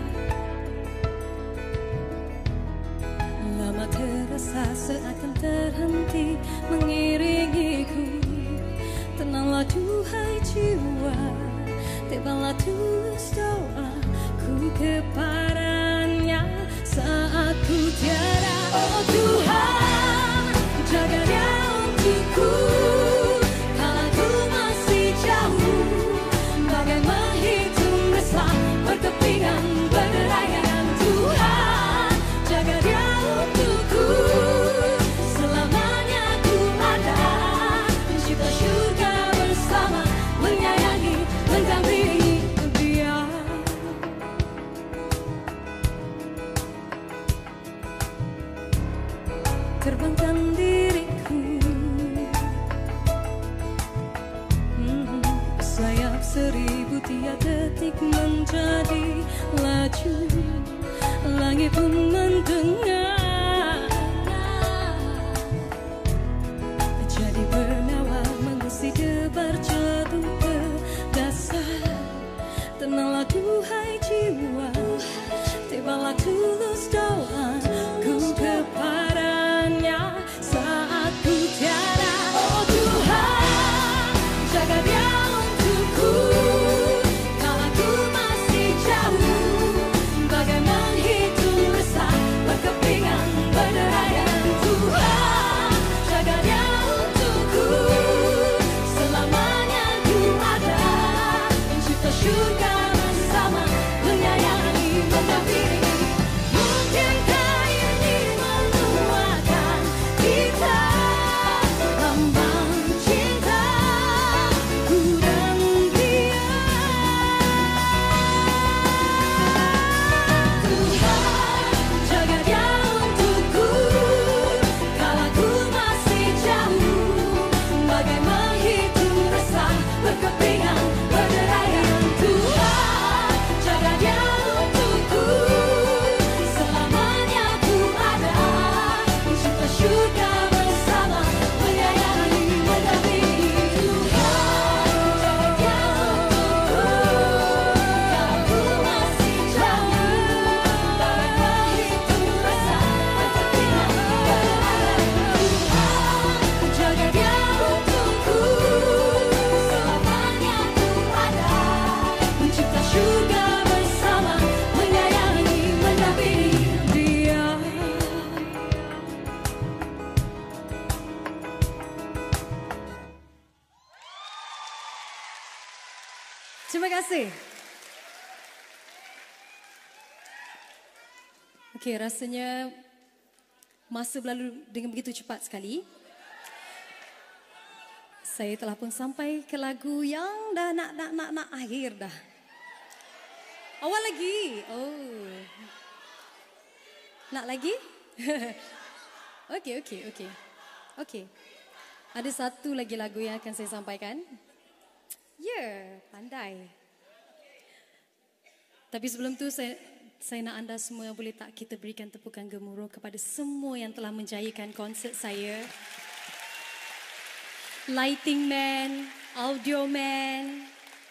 S2: lama terasa seakan terhenti mengiringiku. Tenanglah duhai jiwa, tebalah tulus doaku kepadanya saat ku tiada. Oh Tuhan, jaga dia untukku. Kala ku masih jauh, bagai menghitung resah berkepingan berderaian. Tuhan, jaga dia untukku. Selamanya ku ada, mencipta syurga bersama, menyayangi, mendampingi dia. Terbangkan diriku, sayap seribu tiap detik menjadi laju. Langit pun mendengar, jadi bernyawa mengusik debar jatuh ke dasar. Tenanglah duhai jiwa, tebalah tulus doaku kepadanya saat ku tiada. Oh Tuhan, jaga dia untukku. Kala ku masih jauh, bagai menghitung resah berkepingan berderaian. Tuhan, jaga dia untukku. Selamanya ku ada, mencipta syurga bersama, menyayangi, mendampingi. Mungkinkah ini menguatkan kita, lambang cintaku dan dia. Tuhan, jaga dia untukku. Kala ku masih jauh, bagai menghitung resah berkepingan berderaian. Tuhan, jaga dia untukku. Selamanya ku ada, mencipta syurga bersama, menyayangi, mendampingi. Tuhan, jaga dia untukku. Kala ku masih jauh, bagai menghitung resah berkepingan berderaian. Tuhan, jaga dia untukku. Selamanya ku ada, mencipta syurga bersama, menyayangi, mendampingi dia. Terima kasih. Okey, rasanya masa berlalu dengan begitu cepat sekali. Saya telah pun sampai ke lagu yang dah nak akhir dah. Awal lagi. Oh. Nak lagi? Okey. Ada satu lagi lagu yang akan saya sampaikan. Ya, pandai. Tapi sebelum tu saya nak anda semua boleh tak kita berikan tepukan gemuruh kepada semua yang telah menjayakan konsert saya. Lighting man, audio man,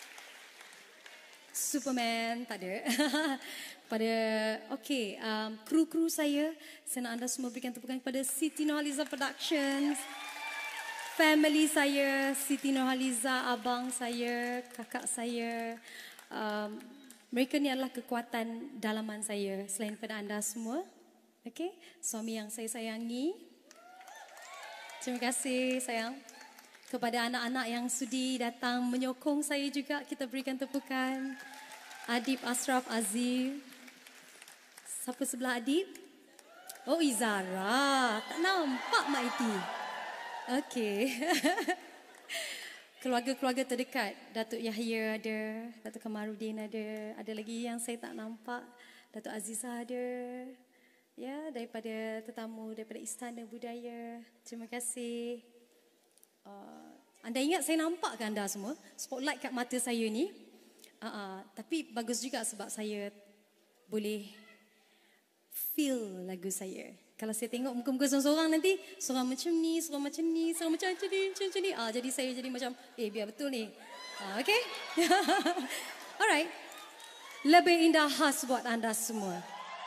S2: Superman, tak ada. Pada, kru-kru saya nak anda semua berikan tepukan kepada Siti Nurhaliza Productions. Family saya, Siti Nurhaliza, abang saya, kakak saya. Mereka ni adalah kekuatan dalaman saya selain pada anda semua. Okey, suami yang saya sayangi. Terima kasih sayang. Kepada anak-anak yang sudi datang menyokong saya juga, kita berikan tepukan. Adib Ashraf Azim. Siapa sebelah Adib? Oh, Izara. Tak nampak Mak Iti. Okey. keluarga-keluarga terdekat. Datuk Yahya ada, Datuk Kamarudin ada lagi yang saya tak nampak. Datuk Azizah ada. Ya, daripada tetamu daripada Istana Budaya. Terima kasih. Anda ingat saya nampak ke anda semua? Spotlight kat mata saya ni. Tapi bagus juga sebab saya boleh feel lagu saya. Kalau saya tengok muka-muka seorang-seorang nanti, seorang macam ni, seorang macam ni, seorang macam ni. Jadi saya jadi macam, biar betul ni. Okay? Alright. Lebih indah khas buat anda semua.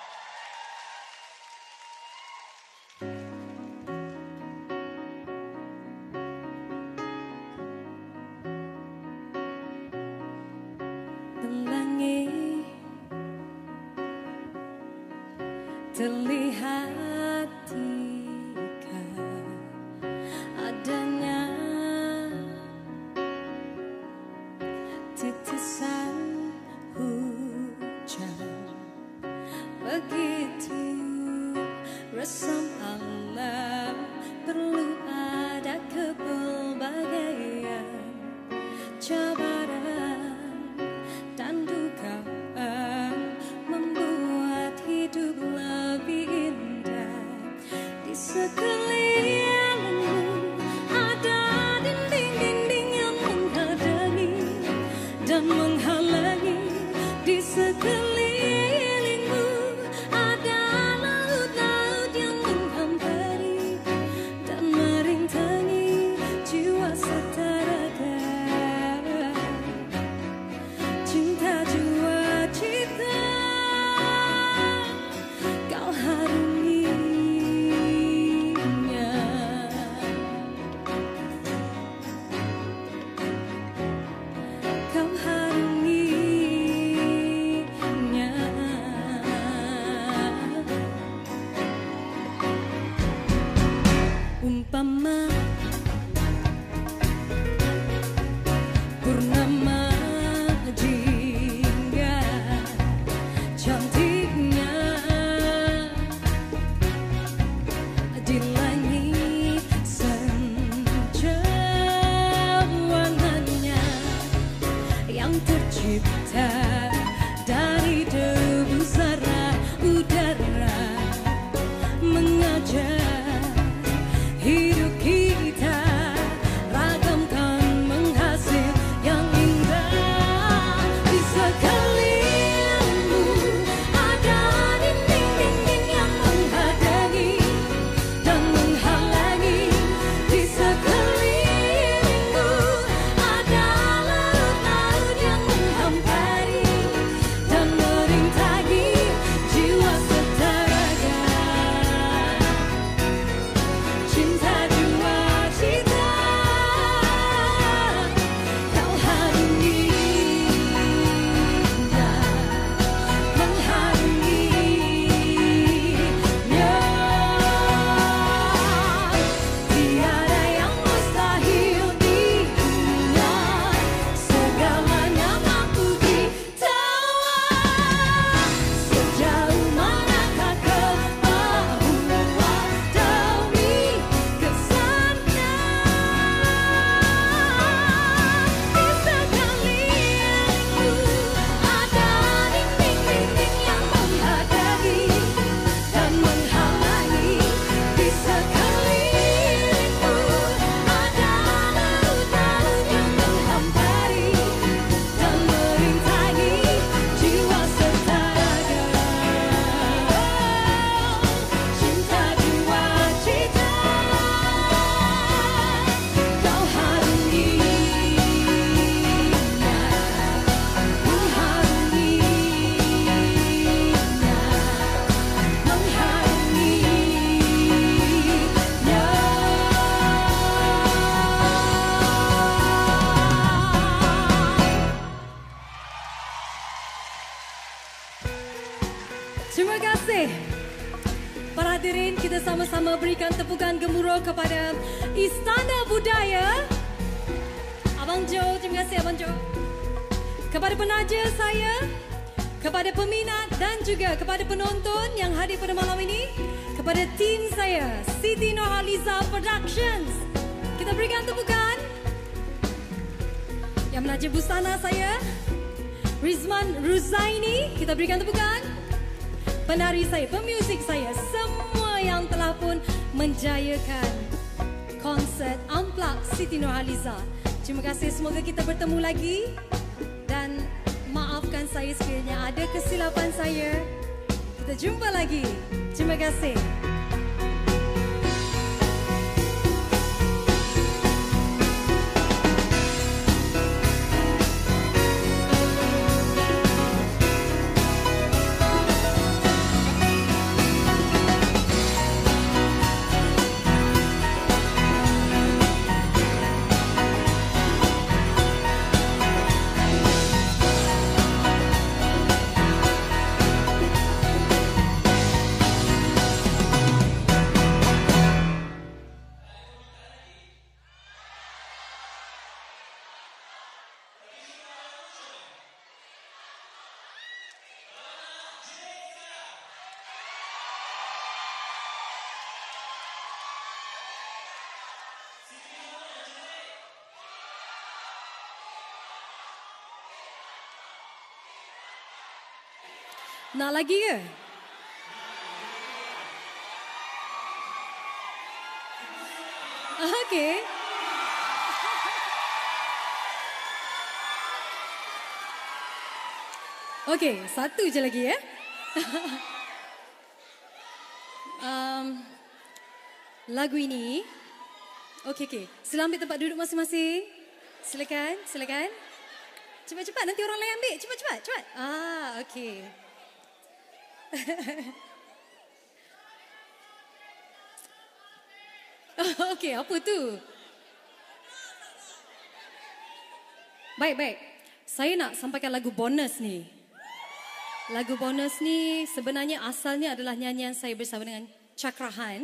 S2: Pelangi terlihat jika adanya titisan hujan, begitu resam alam, perlu ada kepelbagaian cabaran dan dugaan membuat hidup lebih indah. Di sekelilingmu ada dinding-dinding yang menghadangi dan menghalangi. Di sekelilingmu ada laut-laut yang menghampari dan merintangi jiwa setaraga. Cinta jua cita kau harunginya. Kau harunginya. Umpama purnama jingga cantiknya di langit senja, warnanya yang tercipta dari debu zara udara mengajak hidup kita ragamkan menghasil yang indah. Di sekelilingmu ada dinding-dinding yang menghadangi dan menghalangi. Di sekelilingmu ada laut-laut yang menghampari dan merintangi jiwa setaraga. Cinta jua cita kau harunginya, mengharunginya. Tiada yang mustahil di dunia, segalanya mampu ditawar. Sejauh manakah kemampuan demi ke sana. Di sekelilingmu ada dinding-dinding yang menghadangi dan menghalangi. Di sekelilingmu ada laut-laut yang menghampari dan merintangi jiwa setaraga. Cinta jua cita kau harunginya, Terima kasih. Para hadirin, kita sama-sama berikan tepukan gemuruh kepada Istana Budaya. Abang Jo, terima kasih Abang Jo. Kepada penaja saya, kepada peminat dan juga kepada penonton yang hadir pada malam ini, kepada tim saya, Siti Nurhaliza Productions. Kita berikan tepukan. Yang menaja busana saya, Rizman Ruzaini, kita berikan tepukan. Penari saya, pemuzik saya, semua yang telah pun menjayakan konsert Unplugged Siti Nurhaliza. Terima kasih, semoga kita bertemu lagi. Dan maafkan saya sekiranya ada kesilapan saya. Kita jumpa lagi. Terima kasih. Nak lagi ke? Okey. Okey, satu je lagi ya. Lagu ini. Okey. Sila ambil tempat duduk masing-masing. Silakan. Cepat-cepat, nanti orang lain ambil. Cepat. Okey. Okey, apa tu? Baik. Saya nak sampaikan lagu bonus ni. Lagu bonus ni sebenarnya asalnya adalah nyanyian saya bersama dengan Cakrahan.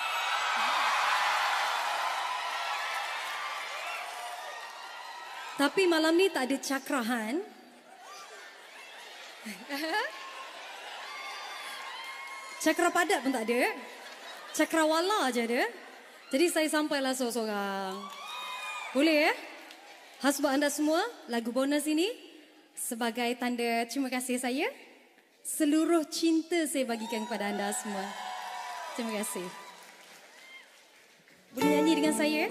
S2: Tapi malam ni tak ada Cakrahan. Cakra padat pun tak ada. Cakrawala je ada. Jadi saya sampailah seorang-seorang. Boleh ya? Hasbah anda semua, lagu bonus ini sebagai tanda terima kasih saya. Seluruh cinta saya bagikan kepada anda semua. Terima kasih. Boleh nyanyi dengan saya?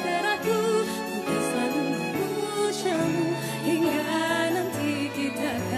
S6: Hingga nanti kita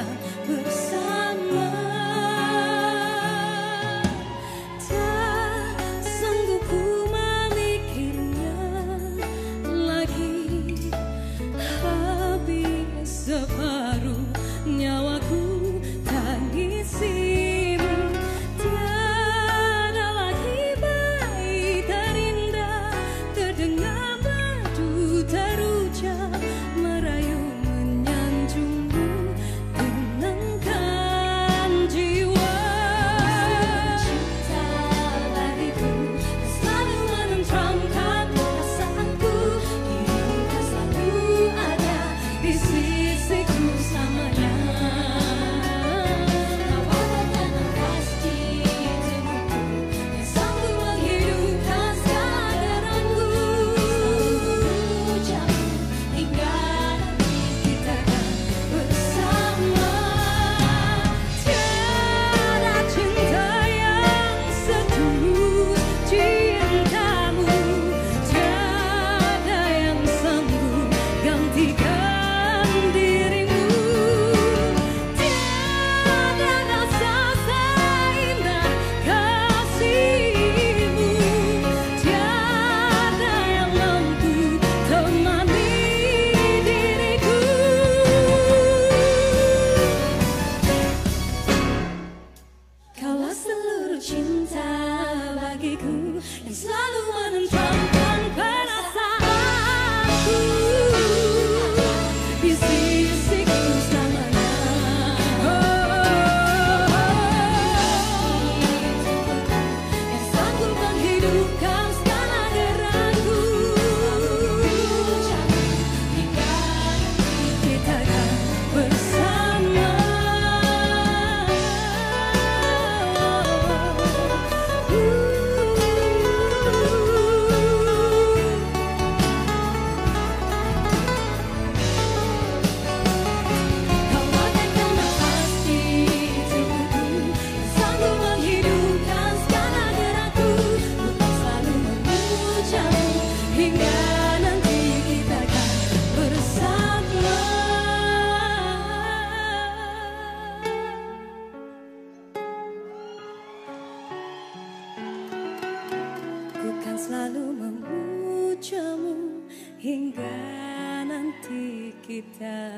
S3: kita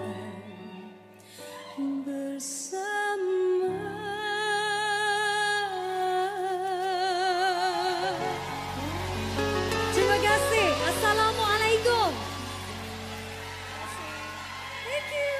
S3: akan bersama. Terima kasih. Assalamualaikum. Thank you.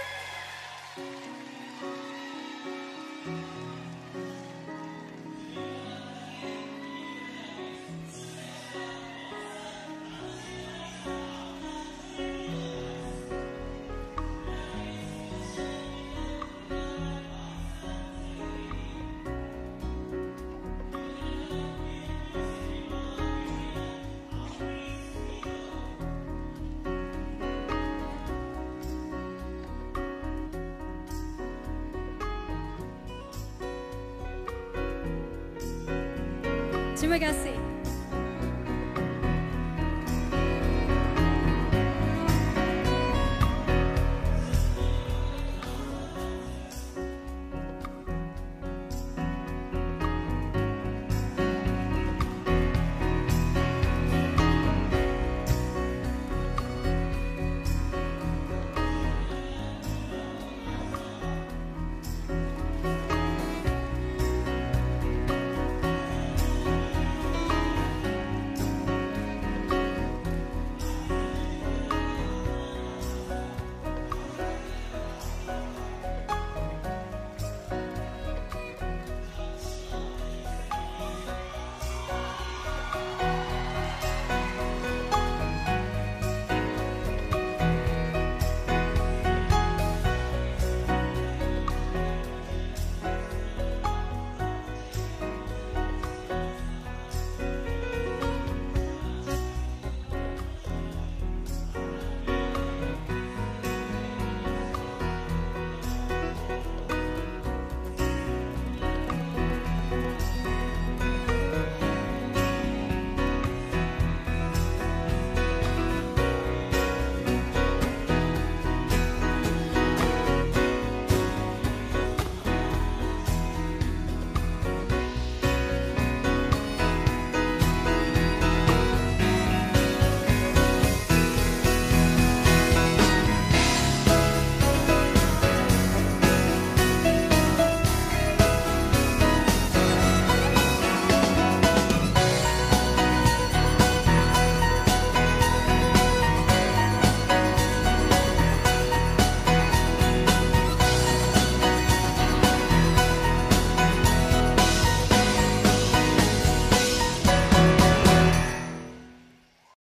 S3: Terima kasih.